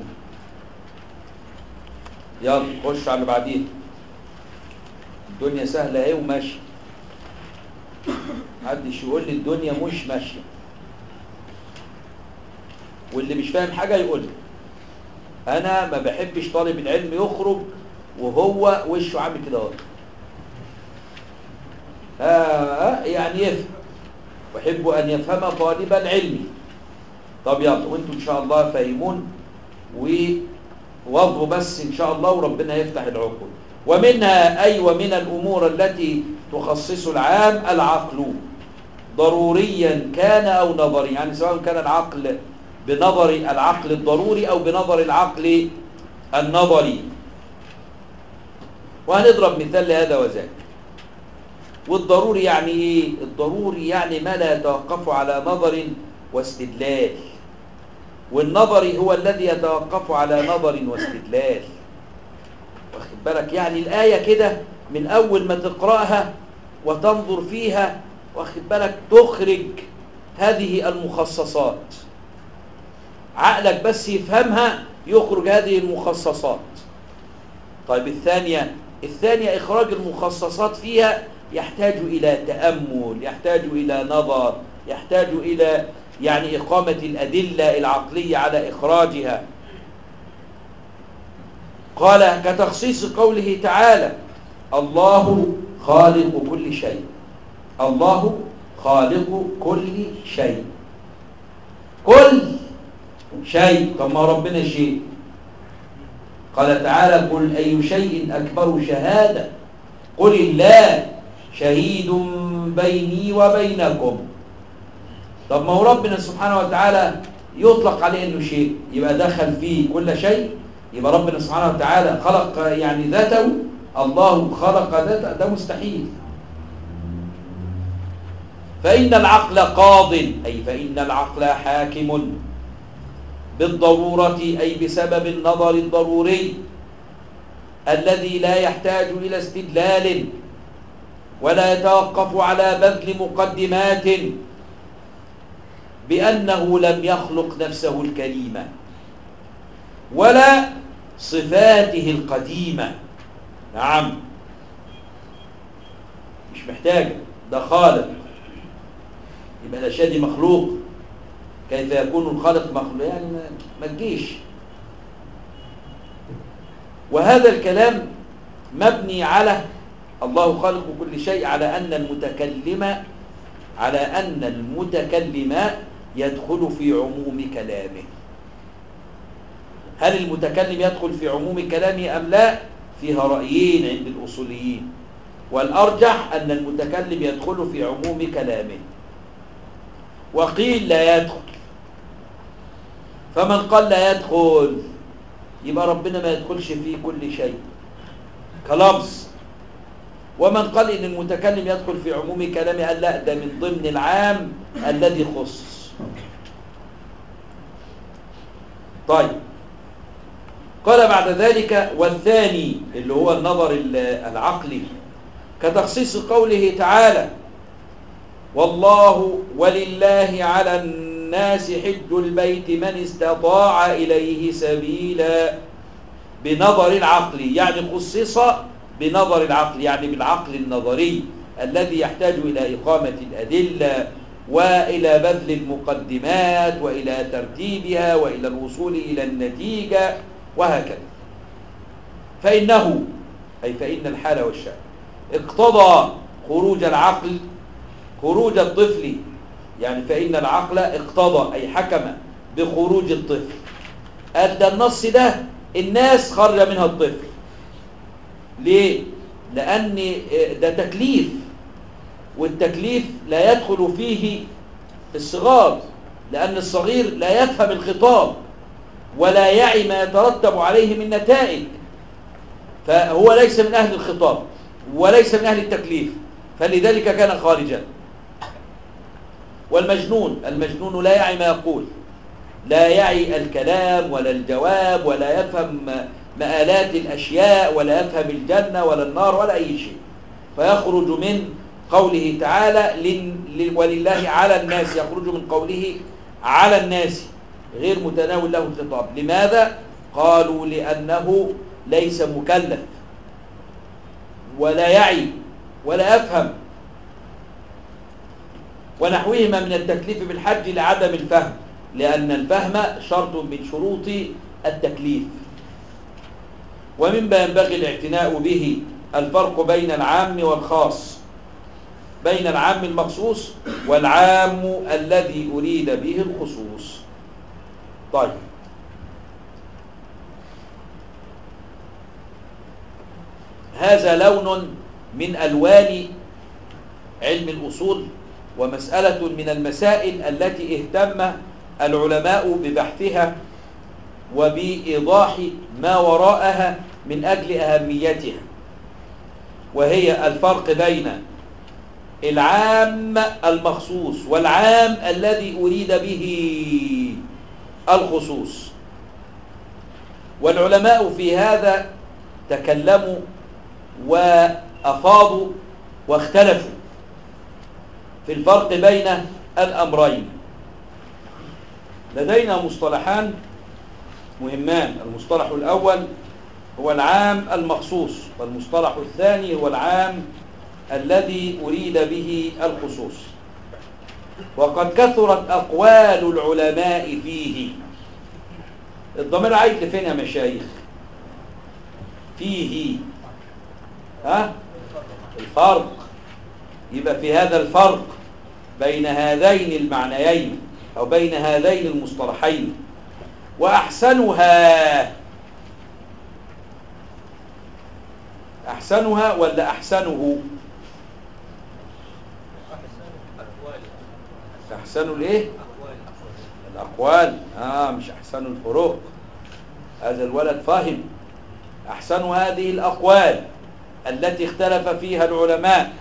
يلا خش على بعدين. الدنيا سهلة ايه وماشية. محدش يقول لي الدنيا مش ماشية، واللي مش فاهم حاجة يقول لي. أنا ما بحبش طالب العلم يخرج وهو وشه عامل كده اهو. آه يعني يفهم، وأحب أن يفهم طالب العلم. طب يلا وانتم إن شاء الله فاهمون ووضعوا بس إن شاء الله وربنا يفتح العقول. ومنها أي ومن الأمور التي تخصص العام العقل ضروريا كان أو نظري، يعني سواء كان العقل بنظر العقل الضروري أو بنظر العقل النظري. وهنضرب مثال لهذا وذاك. والضروري يعني ايه؟ الضروري يعني ما لا يتوقف على نظر واستدلال، والنظري هو الذي يتوقف على نظر واستدلال. واخد بالك؟ يعني الآية كده من أول ما تقرأها وتنظر فيها واخد بالك تخرج هذه المخصصات، عقلك بس يفهمها يخرج هذه المخصصات. طيب الثانية الثانية إخراج المخصصات فيها يحتاج إلى تأمل، يحتاج إلى نظر، يحتاج إلى يعني إقامة الأدلة العقلية على إخراجها. قال كتخصيص قوله تعالى الله خالق كل شيء. الله خالق كل شيء. كل شيء. طب ما ربنا شيء. قال تعالى قل أي شيء أكبر شهادة قل الله شهيد بيني وبينكم. طب ما هو ربنا سبحانه وتعالى يطلق عليه انه شيء، يبقى دخل فيه كل شيء، يبقى ربنا سبحانه وتعالى خلق يعني ذاته، الله خلق ذاته، ده مستحيل. فإن العقل قاض، أي فإن العقل حاكم بالضرورة، أي بسبب النظر الضروري الذي لا يحتاج إلى استدلال ولا يتوقف على بذل مقدمات بأنه لم يخلق نفسه الكريمة ولا صفاته القديمة. نعم، مش محتاجة، ده خالق، يبقى الأشياء دي مخلوق، كيف يكون الخالق مخلوق؟ يعني ما تجيش. وهذا الكلام مبني على الله خالق كل شيء، على أن المتكلم على أن المتكلم يدخل في عموم كلامه. هل المتكلم يدخل في عموم كلامه أم لا؟ فيها رأيين عند الأصوليين، والأرجح أن المتكلم يدخل في عموم كلامه، وقيل لا يدخل. فمن قال لا يدخل يبقى ربنا ما يدخلش في كل شيء كلفظ، ومن قال إن المتكلم يدخل في عموم كلامه قال لا، ده من ضمن العام الذي خص. طيب، قال بعد ذلك والثاني اللي هو النظر العقلي كتخصيص قوله تعالى والله ولله على الناس حج البيت من استطاع إليه سبيلا، بنظر العقل، يعني خصص بنظر العقل، يعني بالعقل النظري الذي يحتاج إلى إقامة الأدلة وإلى بذل المقدمات وإلى ترتيبها وإلى الوصول إلى النتيجة وهكذا. فإنه أي فإن الحال والشأن اقتضى خروج العقل خروج الطفل، يعني فإن العقل اقتضى أي حكم بخروج الطفل. أدى النص ده الناس خرج منها الطفل. ليه؟ لأن ده تكليف، والتكليف لا يدخل فيه الصغار، لأن الصغير لا يفهم الخطاب ولا يعي ما يترتب عليه من نتائج، فهو ليس من أهل الخطاب وليس من أهل التكليف، فلذلك كان خارجا. والمجنون المجنون لا يعي ما يقول، لا يعي الكلام ولا الجواب ولا يفهم مآلات الأشياء ولا يفهم الجنة ولا النار ولا أي شيء، فيخرج من قوله تعالى ولله على الناس، يخرج من قوله على الناس غير متناول له الخطاب. لماذا؟ قالوا لأنه ليس مكلف ولا يعي ولا يفهم، ونحوهما من التكليف بالحج لعدم الفهم، لأن الفهم شرط من شروط التكليف. ومما ينبغي الاعتناء به الفرق بين العام والخاص، بين العام المخصوص والعام الذي أريد به الخصوص. طيب، هذا لون من ألوان علم الأصول، ومسألة من المسائل التي اهتم العلماء ببحثها وبإيضاح ما وراءها من أجل أهميتها، وهي الفرق بين العام المخصوص والعام الذي أريد به الخصوص. والعلماء في هذا تكلموا وأفاضوا واختلفوا في الفرق بين الأمرين. لدينا مصطلحان مهمان، المصطلح الأول هو العام المخصوص، والمصطلح الثاني هو العام الذي أريد به الخصوص. وقد كثرت أقوال العلماء فيه. الضمير عايد لفين يا مشايخ؟ فيه، ها؟ الفرق، يبقى في هذا الفرق بين هذين المعنيين أو بين هذين المصطلحين. وأحسنها أحسنها ولا أحسنه؟ أحسن الإيه؟ الأقوال. آه مش أحسن الفروق. هذا الولد فاهم. أحسن هذه الأقوال التي اختلف فيها العلماء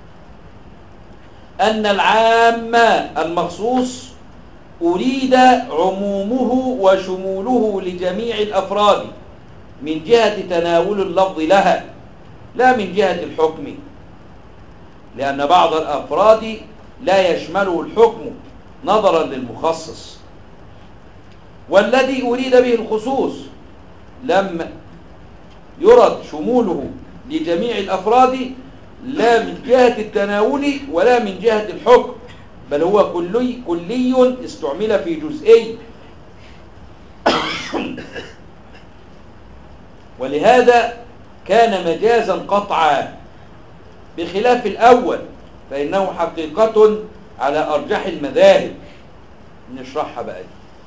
أن العام المخصوص أريد عمومه وشموله لجميع الأفراد من جهة تناول اللفظ لها لا من جهة الحكم، لأن بعض الأفراد لا يشمله الحكم نظرا للمخصص، والذي أريد به الخصوص لم يرد شموله لجميع الأفراد لا من جهة التناول ولا من جهة الحكم، بل هو كلي, كلي استعمل في جزئي. ولهذا كان مجازا قطعا، بخلاف الأول فإنه حقيقة على أرجح المذاهب. نشرحها بقى.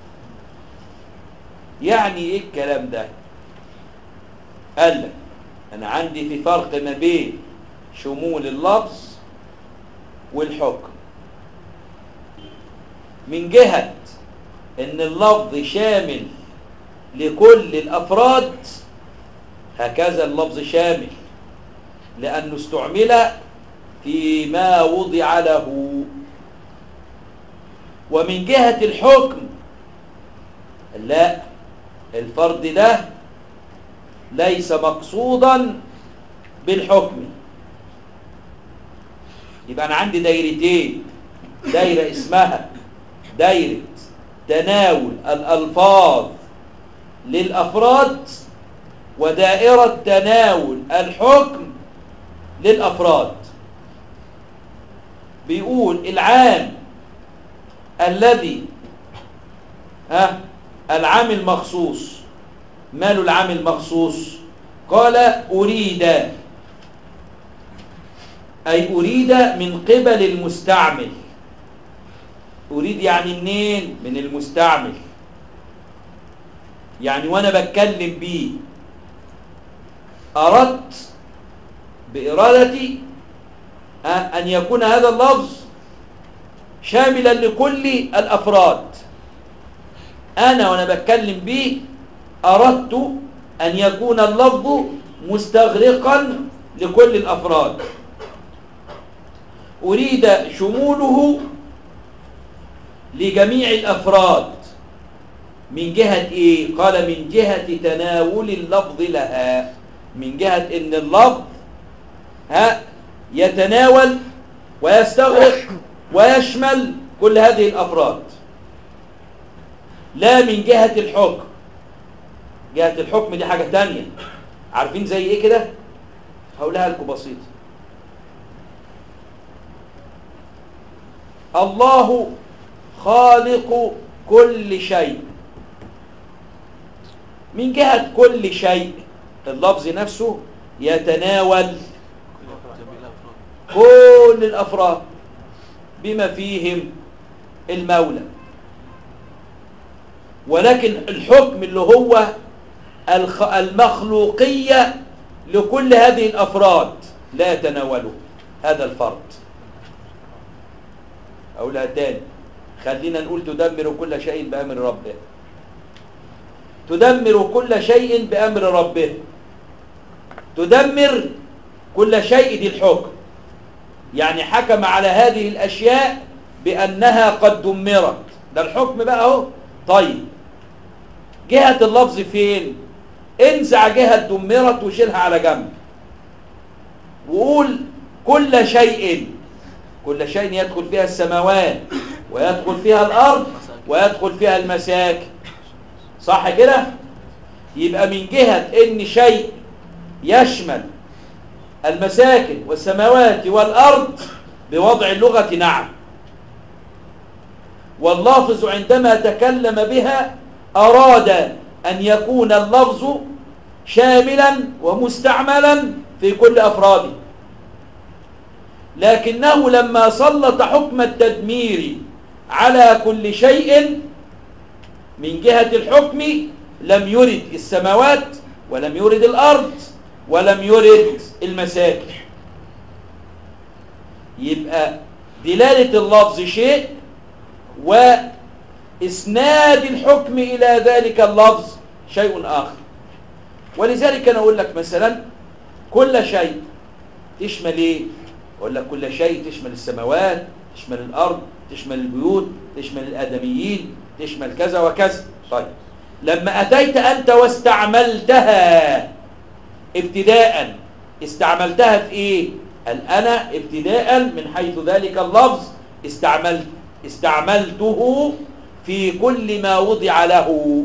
يعني إيه الكلام ده؟ قال لك أنا عندي في فرق ما بين شمول اللفظ والحكم. من جهة إن اللفظ شامل لكل الأفراد، هكذا اللفظ شامل لأنه استعمل فيما وضع له. ومن جهة الحكم لا، الفرد ده ليس مقصودا بالحكم. يبقى أنا عندي دايرتين، دايرة اسمها دايرة تناول الألفاظ للأفراد، ودائرة تناول الحكم للأفراد. بيقول العام الذي ها العام المخصوص، ماله العام المخصوص؟ قال أريد، أي أريد من قبل المستعمل. أريد يعني منين؟ من المستعمل. يعني وأنا بتكلم بيه أردت بإرادتي أن يكون هذا اللفظ شاملا لكل الأفراد. أنا وأنا بتكلم بيه أردت أن يكون اللفظ مستغرقا لكل الأفراد. أريد شموله لجميع الأفراد من جهة إيه؟ قال من جهة تناول اللفظ لها، من جهة إن اللفظ ها يتناول ويستغرق ويشمل كل هذه الأفراد، لا من جهة الحكم. جهة الحكم دي حاجة تانية. عارفين زي إيه كده؟ هقولها لكم بسيط. الله خالق كل شيء. من جهة كل شيء اللفظ نفسه يتناول كل الأفراد بما فيهم المولى، ولكن الحكم اللي هو المخلوقية لكل هذه الأفراد لا يتناوله هذا الفرد. أقولها تاني، خلينا نقول تدمر كل شيء بأمر ربه. تدمر كل شيء بأمر ربه. تدمر كل شيء دي الحكم، يعني حكم على هذه الأشياء بأنها قد دمرت، ده الحكم بقى اهو. طيب جهة اللفظ فين؟ انزع جهة دمرت وشيلها على جنب، وقول كل شيء. كل شيء يدخل فيها السماوات ويدخل فيها الأرض ويدخل فيها المساكن، صح كده؟ يبقى من جهة ان شيء يشمل المساكن والسماوات والأرض بوضع اللغة نعم، واللافظ عندما تكلم بها أراد أن يكون اللفظ شاملا ومستعملا في كل أفراده، لكنه لما سلط حكم التدمير على كل شيء من جهة الحكم لم يرد السماوات ولم يرد الأرض ولم يرد المساكن. يبقى دلالة اللفظ شيء وإسناد الحكم إلى ذلك اللفظ شيء آخر. ولذلك أنا أقول لك مثلا كل شيء تشمل إيه؟ أقول لك كل شيء تشمل السماوات، تشمل الأرض، تشمل البيوت، تشمل الآدميين، تشمل كذا وكذا. طيب لما أتيت أنت واستعملتها ابتداء، استعملتها في إيه؟ قال أنا ابتداء من حيث ذلك اللفظ استعملت استعملته في كل ما وضع له.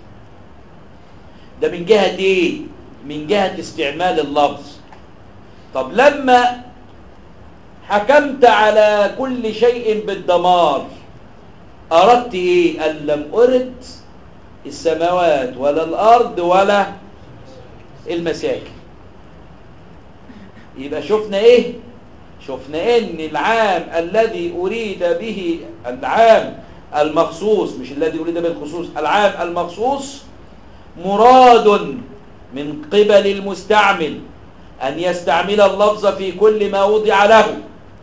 ده من جهة إيه؟ من جهة استعمال اللفظ. طب لما حكمت على كل شيء بالدمار أردت إيه؟ قال لم أرد السماوات ولا الأرض ولا المساكن. يبقى شفنا إيه؟ شفنا إن العام الذي أريد به العام المخصوص، مش الذي أريد به الخصوص، العام المخصوص مراد من قبل المستعمل أن يستعمل اللفظ في كل ما وضع له.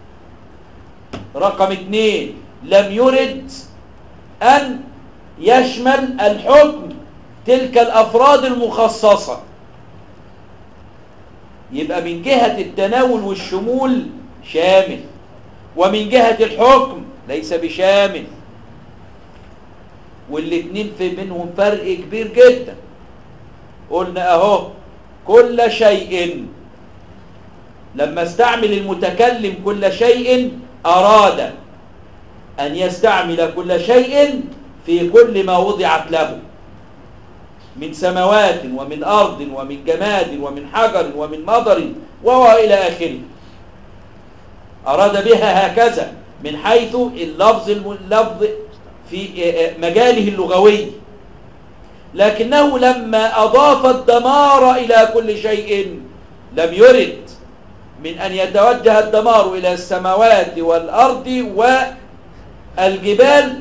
رقم اثنين، لم يرد أن يشمل الحكم تلك الأفراد المخصصة. يبقى من جهة التناول والشمول شامل، ومن جهة الحكم ليس بشامل، والاثنين في منهم فرق كبير جدا. قلنا اهو كل شيء، لما استعمل المتكلم كل شيء أراد أن يستعمل كل شيء في كل ما وضعت له من سماوات ومن أرض ومن جماد ومن حجر ومن مطر وإلى آخره. أراد بها هكذا من حيث اللفظ اللفظ في مجاله اللغوي. لكنه لما أضاف الدمار إلى كل شيء لم يرد من أن يتوجه الدمار إلى السماوات والأرض والجبال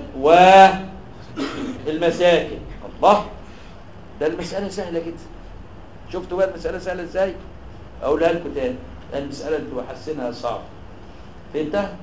والمساكن. الله، ده المسألة سهلة جدا. شفتوا بقى المسألة سهلة ازاي؟ أقولها لكم تاني، المسألة انتوا حاسينها صعبة. فهمتها؟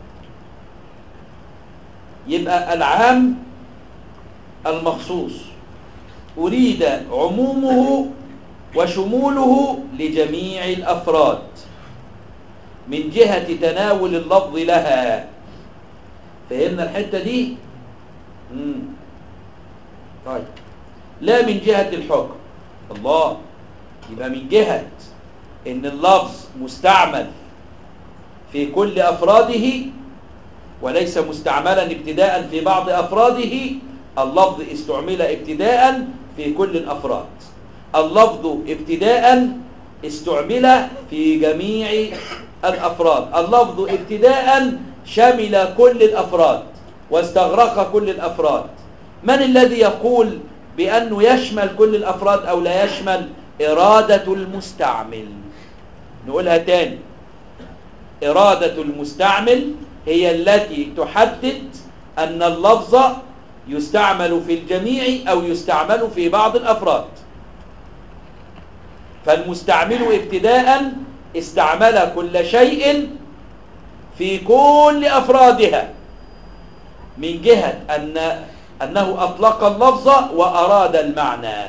يبقى العام المخصوص أريد عمومه وشموله لجميع الأفراد من جهة تناول اللفظ لها. فهمنا الحتة دي؟ مم. طيب، لا من جهة الحكم. الله، يبقى من جهة إن اللفظ مستعمل في كل أفراده وليس مستعملا ابتداء في بعض أفراده. اللفظ استعمل ابتداء في كل الأفراد. اللفظ ابتداء استعمل في جميع الأفراد. اللفظ ابتداء شمل كل الأفراد واستغرق كل الأفراد. من الذي يقول بأنه يشمل كل الأفراد أو لا يشمل؟ إرادة المستعمل. نقولها تاني، إرادة المستعمل هي التي تحدد أن اللفظ يستعمل في الجميع أو يستعمل في بعض الأفراد. فالمستعمل ابتداء استعمل كل شيء في كل أفرادها من جهة أن أنه أطلق اللفظ وأراد المعنى.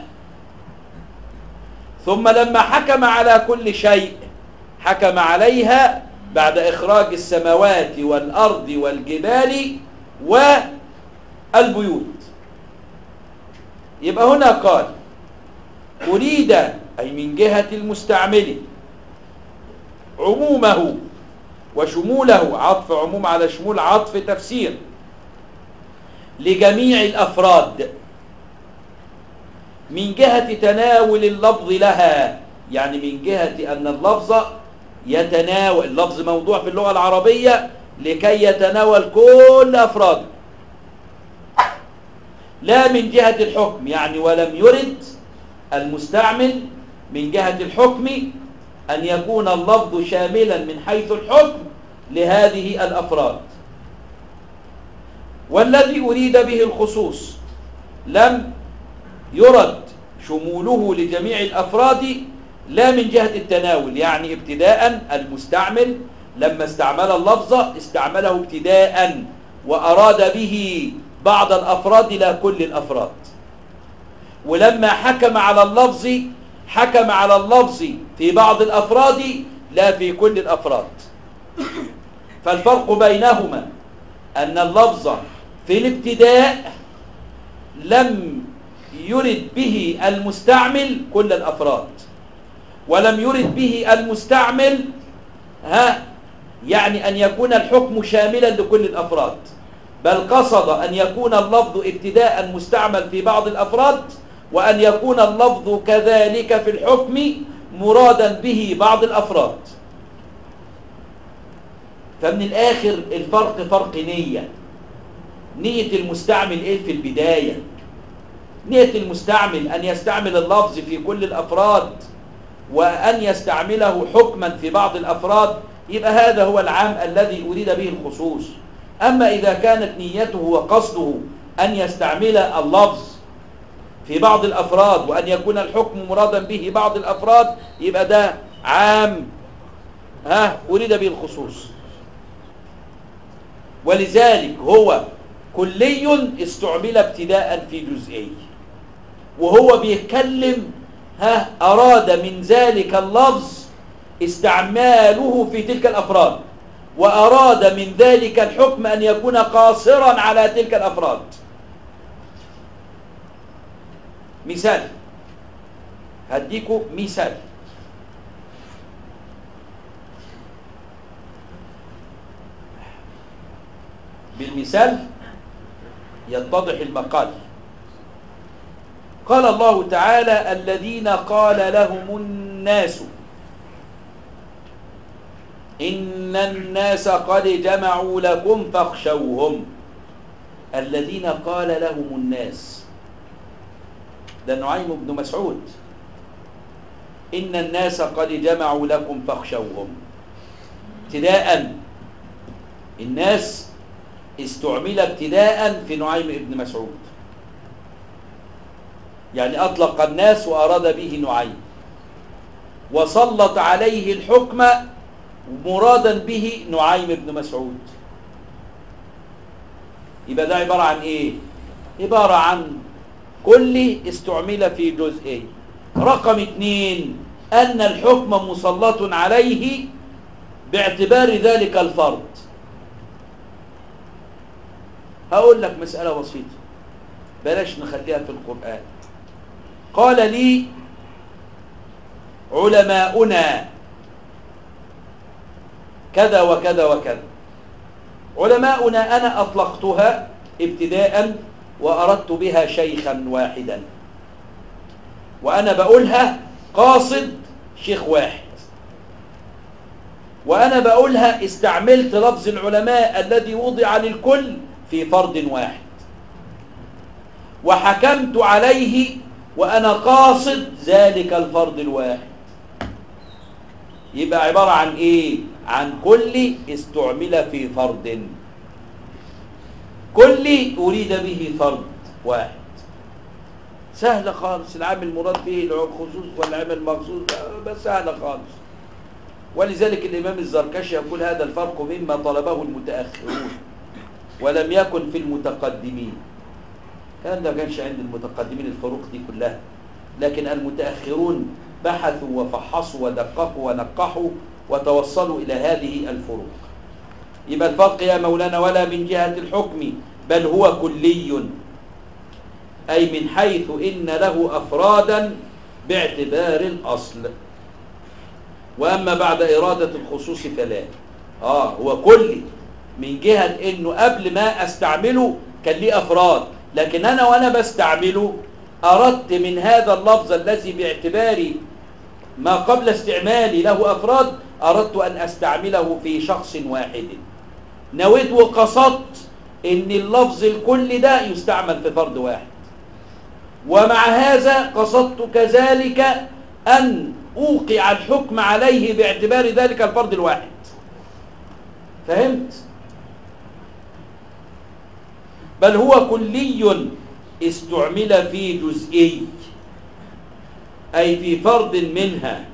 ثم لما حكم على كل شيء حكم عليها بعد إخراج السماوات والأرض والجبال والبيوت. يبقى هنا قال أريد، أي من جهة المستعمل، عمومه وشموله، عطف عموم على شمول، عطف تفسير، لجميع الأفراد من جهة تناول اللفظ لها. يعني من جهة أن اللفظ يتناول، اللفظ موضوع في اللغة العربية لكي يتناول كل أفراده، لا من جهة الحكم. يعني ولم يرد المستعمل من جهة الحكم أن يكون اللفظ شاملا من حيث الحكم لهذه الأفراد. والذي أريد به الخصوص لم يرد شموله لجميع الأفراد لا من جهة التناول. يعني ابتداء المستعمل لما استعمل اللفظ استعمله ابتداء وأراد به بعض الأفراد لا كل الأفراد. ولما حكم على اللفظ حكم على اللفظ في بعض الأفراد لا في كل الأفراد. فالفرق بينهما أن اللفظ في الابتداء لم يرد به المستعمل كل الأفراد، ولم يرد به المستعمل ها يعني أن يكون الحكم شاملا لكل الأفراد، بل قصد أن يكون اللفظ ابتداء مستعمل في بعض الأفراد، وأن يكون اللفظ كذلك في الحكم مرادا به بعض الأفراد. فمن الآخر الفرق فرق نية. نية المستعمل إيه في البداية؟ نية المستعمل أن يستعمل اللفظ في كل الأفراد وأن يستعمله حكما في بعض الأفراد، يبقى هذا هو العام الذي أريد به الخصوص. أما إذا كانت نيته وقصده أن يستعمل اللفظ في بعض الأفراد وأن يكون الحكم مرادا به بعض الأفراد، يبقى ده عام ها أريد به الخصوص. ولذلك هو كلي استعمل ابتداء في جزئي، وهو بيتكلم ها أراد من ذلك اللفظ استعماله في تلك الأفراد، وأراد من ذلك الحكم أن يكون قاصرا على تلك الأفراد. مثال، هديكم مثال. بالمثال يتضح المقال. قال الله تعالى: الذين قال لهم الناس إن الناس قد جمعوا لكم فاخشوهم. الذين قال لهم الناس، ده نعيم بن مسعود. إن الناس قد جمعوا لكم فاخشوهم. ابتداء الناس استعمل ابتداء في نعيم بن مسعود، يعني أطلق الناس وأراد به نعيم، وسلط عليه الحكم مرادا به نعيم بن مسعود. يبقى ده عبارة عن إيه؟ عبارة عن كل استعمل في جزئين. رقم اثنين، أن الحكم مسلط عليه باعتبار ذلك الفرد. هقول لك مسألة بسيطة، بلاش نخليها في القرآن. قال لي علماؤنا كذا وكذا وكذا. علماؤنا أنا أطلقتها ابتداء وأردت بها شيخا واحدا، وأنا بقولها قاصد شيخ واحد، وأنا بقولها استعملت لفظ العلماء الذي وضع للكل في فرد واحد، وحكمت عليه وأنا قاصد ذلك الفرد الواحد. يبقى عبارة عن إيه؟ عن كل استعمل في فرد. كل أريد به فرد واحد. سهلة خالص. العام المراد به الخصوص والعام المخصوص، بس سهلة خالص. ولذلك الإمام الزركشي يقول: هذا الفرق مما طلبه المتأخرون ولم يكن في المتقدمين. كان ده كانش عند المتقدمين الفروق دي كلها، لكن المتأخرون بحثوا وفحصوا ودققوا ونقحوا وتوصلوا إلى هذه الفروق. يبقى الفرق يا مولانا ولا من جهة الحكم، بل هو كلي، أي من حيث إن له أفرادا باعتبار الأصل. وأما بعد إرادة الخصوص فلا. آه هو كلي من جهة إنه قبل ما أستعمله كان ليه أفراد، لكن أنا وأنا بستعمله أردت من هذا اللفظ الذي باعتباري ما قبل استعمالي له أفراد، أردت أن أستعمله في شخص واحد. نويت وقصدت إن اللفظ الكل ده يستعمل في فرد واحد، ومع هذا قصدت كذلك أن أوقع الحكم عليه باعتبار ذلك الفرد الواحد. فهمت؟ بل هو كلي استعمل في جزئي، أي في فرد منها.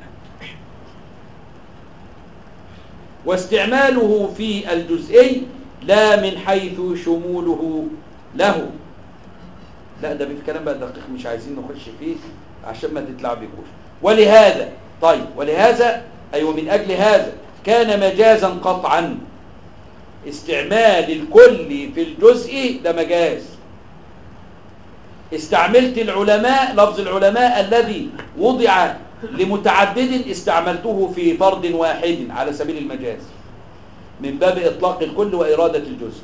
واستعماله في الجزئي لا من حيث شموله له. لا ده بالكلام بقى دقيق مش عايزين نخش فيه عشان ما تتلعبكوش. ولهذا طيب ولهذا أيوة من أجل هذا كان مجازا قطعا. استعمال الكل في الجزء ده مجاز. استعملت العلماء لفظ العلماء الذي وضع لمتعدد استعملته في فرد واحد على سبيل المجاز من باب إطلاق الكل وإرادة الجزء،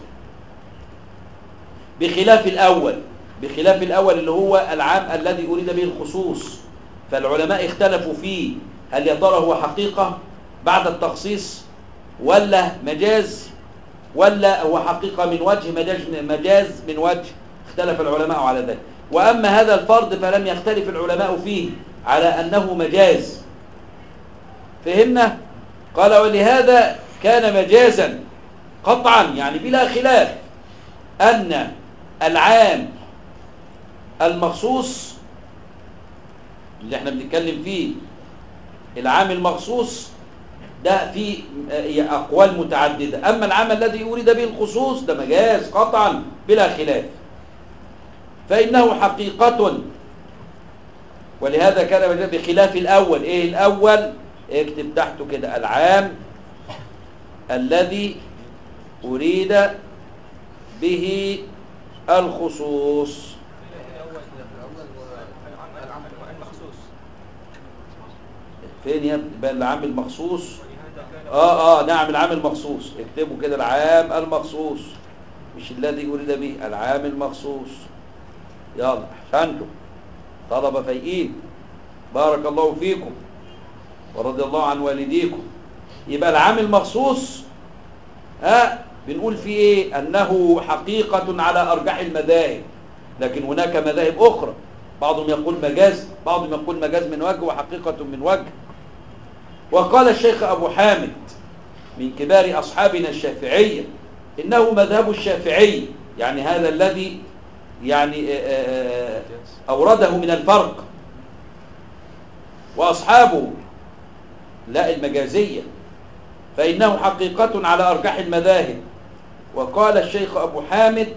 بخلاف الأول بخلاف الأول اللي هو العام الذي أريد به الخصوص. فالعلماء اختلفوا فيه هل يا ترى هو حقيقة بعد التخصيص ولا مجاز، ولا هو حقيقة من وجه مجاز مجاز من وجه. اختلف العلماء على ذلك. وأما هذا الفرض فلم يختلف العلماء فيه على أنه مجاز. فهمنا؟ قال ولهذا كان مجازا قطعا يعني بلا خلاف أن العام المخصوص اللي احنا بنتكلم فيه العام المخصوص ده فيه أقوال متعددة. أما العام الذي أريد به الخصوص ده مجاز قطعا بلا خلاف، فإنه حقيقة. ولهذا كان مجاز بخلاف الأول. إيه الأول؟ اكتب تحته كده العام الذي أريد به الخصوص. فين يا ابني العام المخصوص؟ اه اه نعم العام المخصوص. اكتبوا كده العام المخصوص مش الذي أريد به، العام المخصوص. يلا احسنتم طلبة فايقين بارك الله فيكم ورضي الله عن والديكم. يبقى العام المخصوص ها آه بنقول فيه ايه؟ انه حقيقة على ارجح المذاهب، لكن هناك مذاهب اخرى بعضهم يقول مجاز، بعضهم يقول مجاز من وجه وحقيقة من وجه. وقال الشيخ ابو حامد من كبار اصحابنا الشافعية انه مذهب الشافعي، يعني هذا الذي يعني اورده من الفرق، واصحابه لا المجازية، فإنه حقيقة على أرجح المذاهب. وقال الشيخ أبو حامد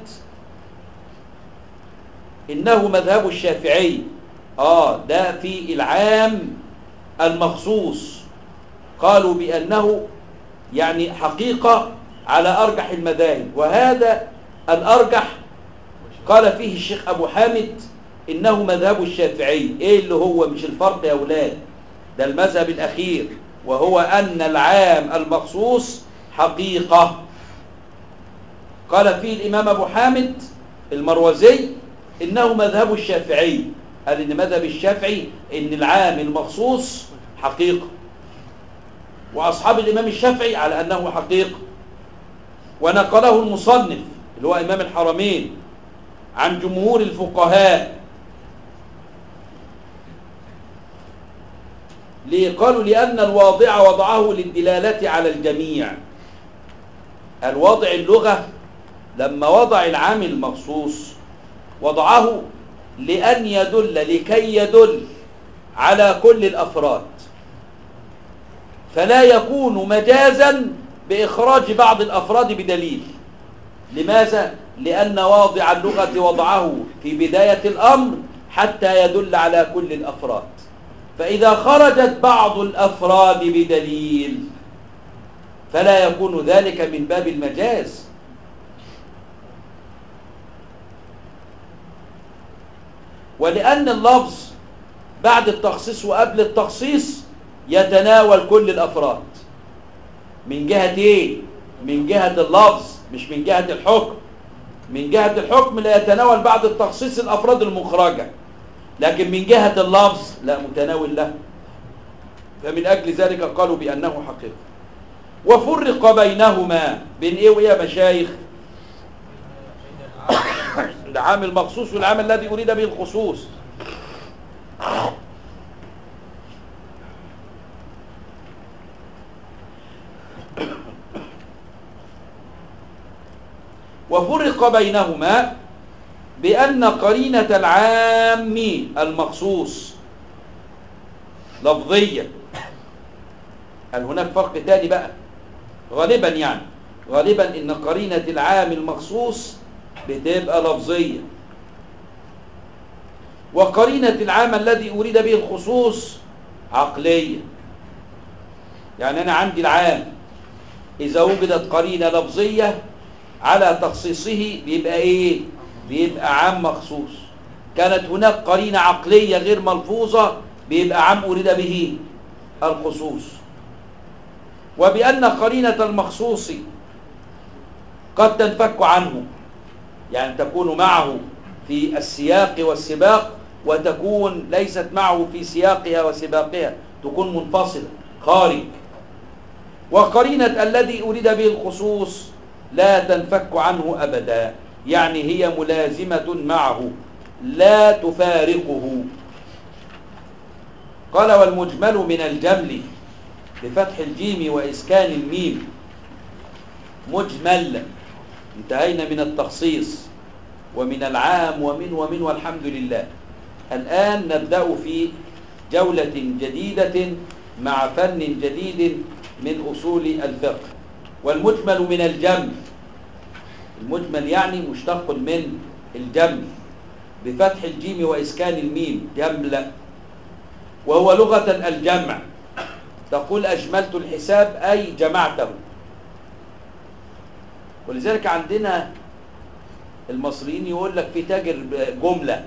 إنه مذهب الشافعي. آه ده في العام المخصوص قالوا بأنه يعني حقيقة على أرجح المذاهب، وهذا الأرجح قال فيه الشيخ أبو حامد إنه مذهب الشافعي. إيه اللي هو مش الفرق يا أولاد؟ ده المذهب الأخير، وهو أن العام المخصوص حقيقة. قال فيه الإمام أبو حامد المروزي إنه مذهب الشافعي، قال إن مذهب الشافعي إن العام المخصوص حقيقة، وأصحاب الإمام الشافعي على أنه حقيقة. ونقله المصنف اللي هو إمام الحرمين عن جمهور الفقهاء. ليه؟ قالوا لأن الواضع وضعه للدلالة على الجميع. الواضع اللغة لما وضع العام المخصوص وضعه لأن يدل لكي يدل على كل الأفراد، فلا يكون مجازا بإخراج بعض الأفراد بدليل. لماذا؟ لأن واضع اللغة وضعه في بداية الأمر حتى يدل على كل الأفراد، فإذا خرجت بعض الأفراد بدليل فلا يكون ذلك من باب المجاز. ولأن اللفظ بعد التخصيص وقبل التخصيص يتناول كل الأفراد. من جهة إيه؟ من جهة اللفظ مش من جهة الحكم. من جهة الحكم لا يتناول بعد التخصيص الأفراد المخرجة، لكن من جهة اللفظ لا متناول له. فمن أجل ذلك قالوا بأنه حقيقة. وفرق بينهما بين إيه وإيه يا مشايخ؟ العام المخصوص والعام الذي أريد به الخصوص. وفرق بينهما بأن قرينة العام المخصوص لفظية. هل هناك فرق تاني بقى؟ غالبا يعني غالبا إن قرينة العام المخصوص بتبقى لفظية. وقرينة العام الذي أريد به الخصوص عقلية. يعني أنا عندي العام إذا وجدت قرينة لفظية على تخصيصه بيبقى إيه؟ بيبقى عام مخصوص. كانت هناك قرينة عقلية غير ملفوظة بيبقى عام أريد به الخصوص. وبأن قرينة المخصوص قد تنفك عنه، يعني تكون معه في السياق والسباق وتكون ليست معه في سياقها وسباقها، تكون منفصلة خارج. وقرينة الذي أريد به الخصوص لا تنفك عنه أبدا، يعني هي ملازمة معه لا تفارقه. قال والمجمل من الجمل بفتح الجيم وإسكان الميم. مجمل، انتهينا من التخصيص ومن العام ومن ومن والحمد لله. الآن نبدأ في جولة جديدة مع فن جديد من أصول الفقه. والمجمل من الجمل، المجمل يعني مشتق من الجمل بفتح الجيم وإسكان الميم، جمل. وهو لغة الجمع، تقول أجملت الحساب أي جمعته. ولذلك عندنا المصريين يقول لك في تاجر جملة،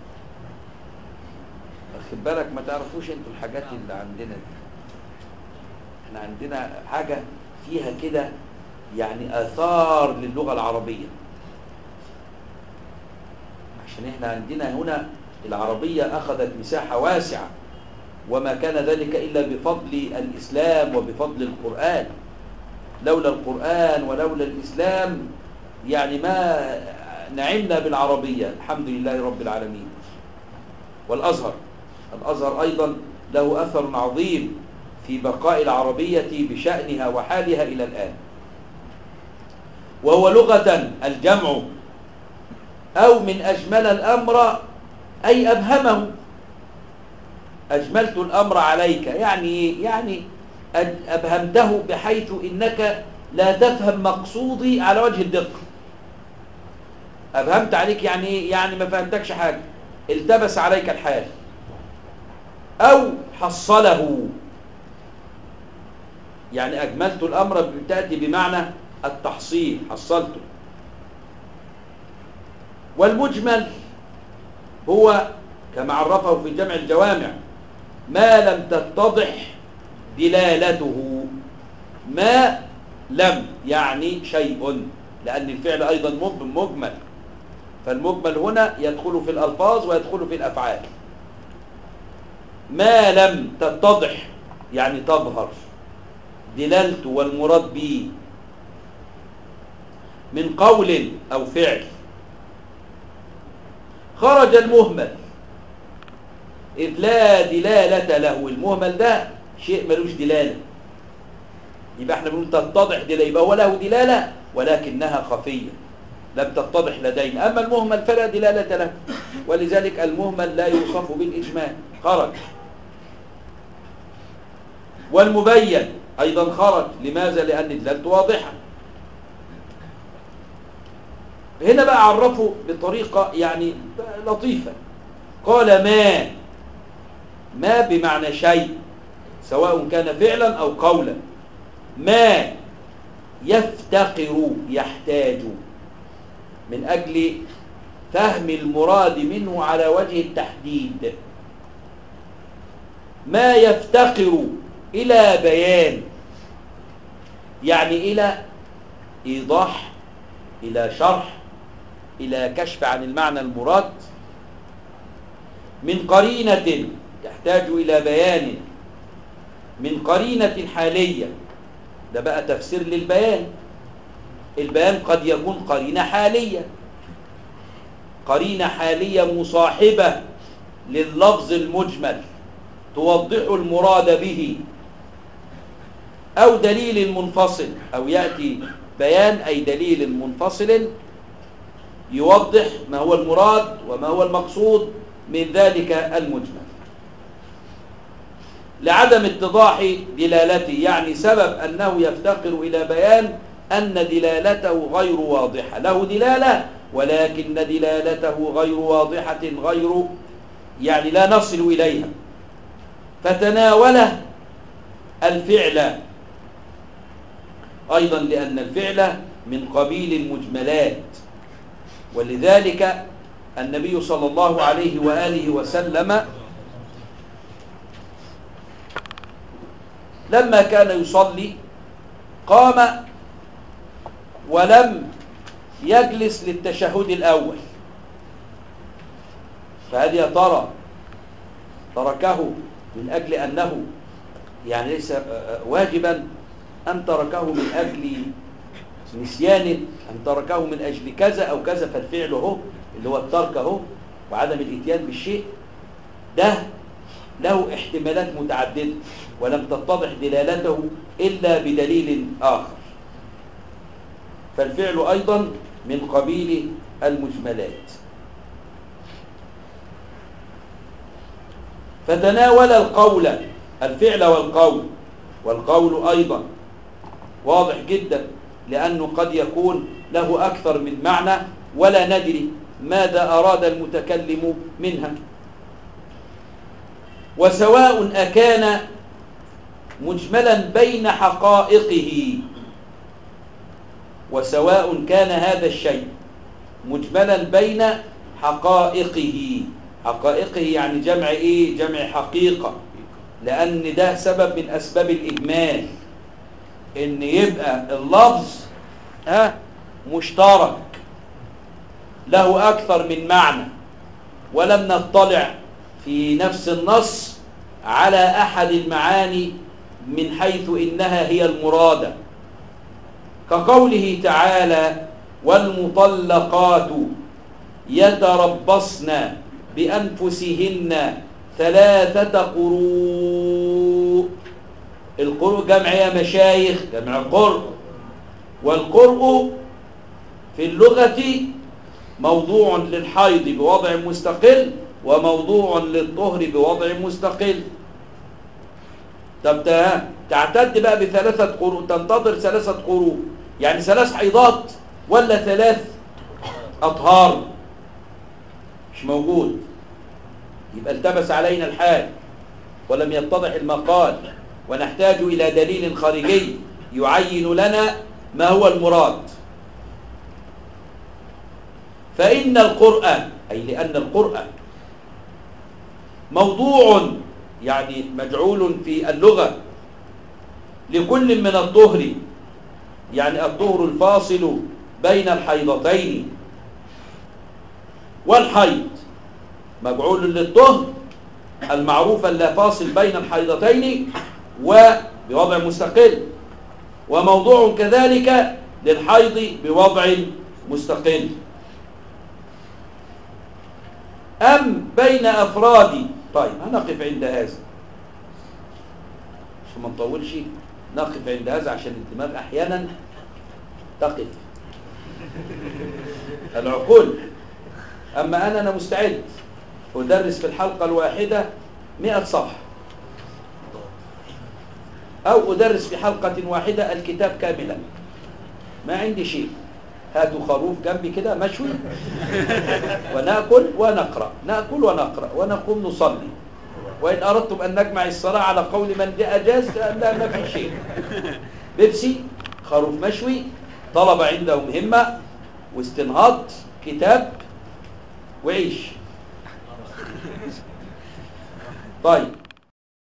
واخد بالك؟ ما تعرفوش انتوا الحاجات اللي عندنا دي. احنا عندنا حاجة فيها كده يعني آثار للغة العربية، عشان احنا عندنا هنا العربية أخذت مساحة واسعة، وما كان ذلك إلا بفضل الإسلام وبفضل القرآن. لولا القرآن ولولا الإسلام يعني ما نعمنا بالعربية، الحمد لله رب العالمين. والأزهر، الأزهر أيضا له أثر عظيم في بقاء العربية بشأنها وحالها إلى الآن. وهو لغة الجمع، أو من أجمل الأمر أي أبهمه. أجملت الأمر عليك يعني يعني أبهمته بحيث إنك لا تفهم مقصودي على وجه الدقة. أبهمت عليك يعني يعني ما فهمتكش حاجة، التبس عليك الحال. أو حصله، يعني أجملت الأمر بتأتي بمعنى التحصيل، حصلته. والمجمل هو كما عرفه في جمع الجوامع ما لم تتضح دلالته. ما لم يعني شيء، لأن الفعل أيضا مجمل، فالمجمل هنا يدخل في الألفاظ ويدخل في الأفعال. ما لم تتضح يعني تظهر دلالته والمراد به من قول أو فعل. خرج المهمل إذ لا دلالة له. المهمل ده شيء ملوش دلالة، يبقى احنا بنقول تتضح دلالة، يبقى هو له دلالة ولكنها خفية لم تتضح لدينا. أما المهمل فلا دلالة له، ولذلك المهمل لا يوصف بالإجمال. خرج. والمبين أيضا خرج. لماذا؟ لأن دلالته واضحة. هنا بقى عرفوا بطريقة يعني لطيفة. قال ما، ما بمعنى شيء سواء كان فعلا أو قولا. ما يفتقر يحتاج، من أجل فهم المراد منه على وجه التحديد. ما يفتقر إلى بيان، يعني إلى إيضاح، إلى شرح، إلى كشف عن المعنى المراد. من قرينة يحتاج إلى بيان، من قرينة حالية، ده بقى تفسير للبيان. البيان قد يكون قرينة حالية، قرينة حالية مصاحبة لللفظ المجمل توضح المراد به، أو دليل منفصل، أو يأتي بيان أي دليل منفصل يوضح ما هو المراد وما هو المقصود من ذلك المجمل. لعدم اتضاح دلالته، يعني سبب أنه يفتقر إلى بيان أن دلالته غير واضحة. له دلالة ولكن دلالته غير واضحة، غير يعني لا نصل إليها، فتناوله الفعل أيضا، لأن الفعل من قبيل المجملات. ولذلك النبي صلى الله عليه وآله وسلم لما كان يصلي قام ولم يجلس للتشهد الأول، فهل يا ترى تركه من أجل أنه يعني ليس واجبا، أم تركه من أجل نسيان، أم تركه من أجل كذا أو كذا؟ فالفعل هو اللي هو الترك هو وعدم الإتيان بالشيء ده له احتمالات متعددة، ولم تتضح دلالته إلا بدليل آخر. فالفعل أيضا من قبيل المجملات. فتناول القول، الفعل والقول، والقول أيضا واضح جدا، لأنه قد يكون له أكثر من معنى ولا ندري ماذا أراد المتكلم منها. وسواء أكان مجملا بين حقائقه، وسواء كان هذا الشيء مجملا بين حقائقه، حقائقه يعني جمع إيه؟ جمع حقيقة، لأن ده سبب من أسباب الإجمال، إن يبقى اللفظ ها مشترك له أكثر من معنى، ولم نطلع في نفس النص على أحد المعاني من حيث إنها هي المرادة، كقوله تعالى: والمطلقات يتربصن بأنفسهن ثلاثة قروء. القروء جمع يا مشايخ، جمع قرء، والقرء في اللغة موضوع للحيض بوضع مستقل، وموضوع للطهر بوضع مستقل. طب تعتد بقى بثلاثة قروء، تنتظر ثلاثة قروء، يعني ثلاث حيضات ولا ثلاث أطهار؟ مش موجود، يبقى التبس علينا الحال ولم يتضح المقال، ونحتاج إلى دليل خارجي يعين لنا ما هو المراد. فإن القرآن، أي لأن القرآن موضوع يعني مجعول في اللغة لكل من الطهر، يعني الطهر الفاصل بين الحيضتين، والحيض مجعول للطهر المعروف اللا فاصل بين الحيضتين وبوضع مستقل، وموضوع كذلك للحيض بوضع مستقل. أم بين أفراد. طيب هنقف عند هذا عشان ما نطولش، نقف عند هذا عشان الدماغ أحيانا تقف العقول. أما أنا أنا مستعد أدرس في الحلقة الواحدة مئة صفحة، أو أدرس في حلقة واحدة الكتاب كاملا، ما عندي شيء. هاتوا خروف جنبي كده مشوي ونأكل ونقرأ، نأكل ونقرأ ونقوم نصلي. وإن أردتم أن نجمع الصلاة على قول من جاء جاز، لا ما في شيء. بيبسي، خروف مشوي، طلب عنده مهمة واستنهاض، كتاب، وعيش. طيب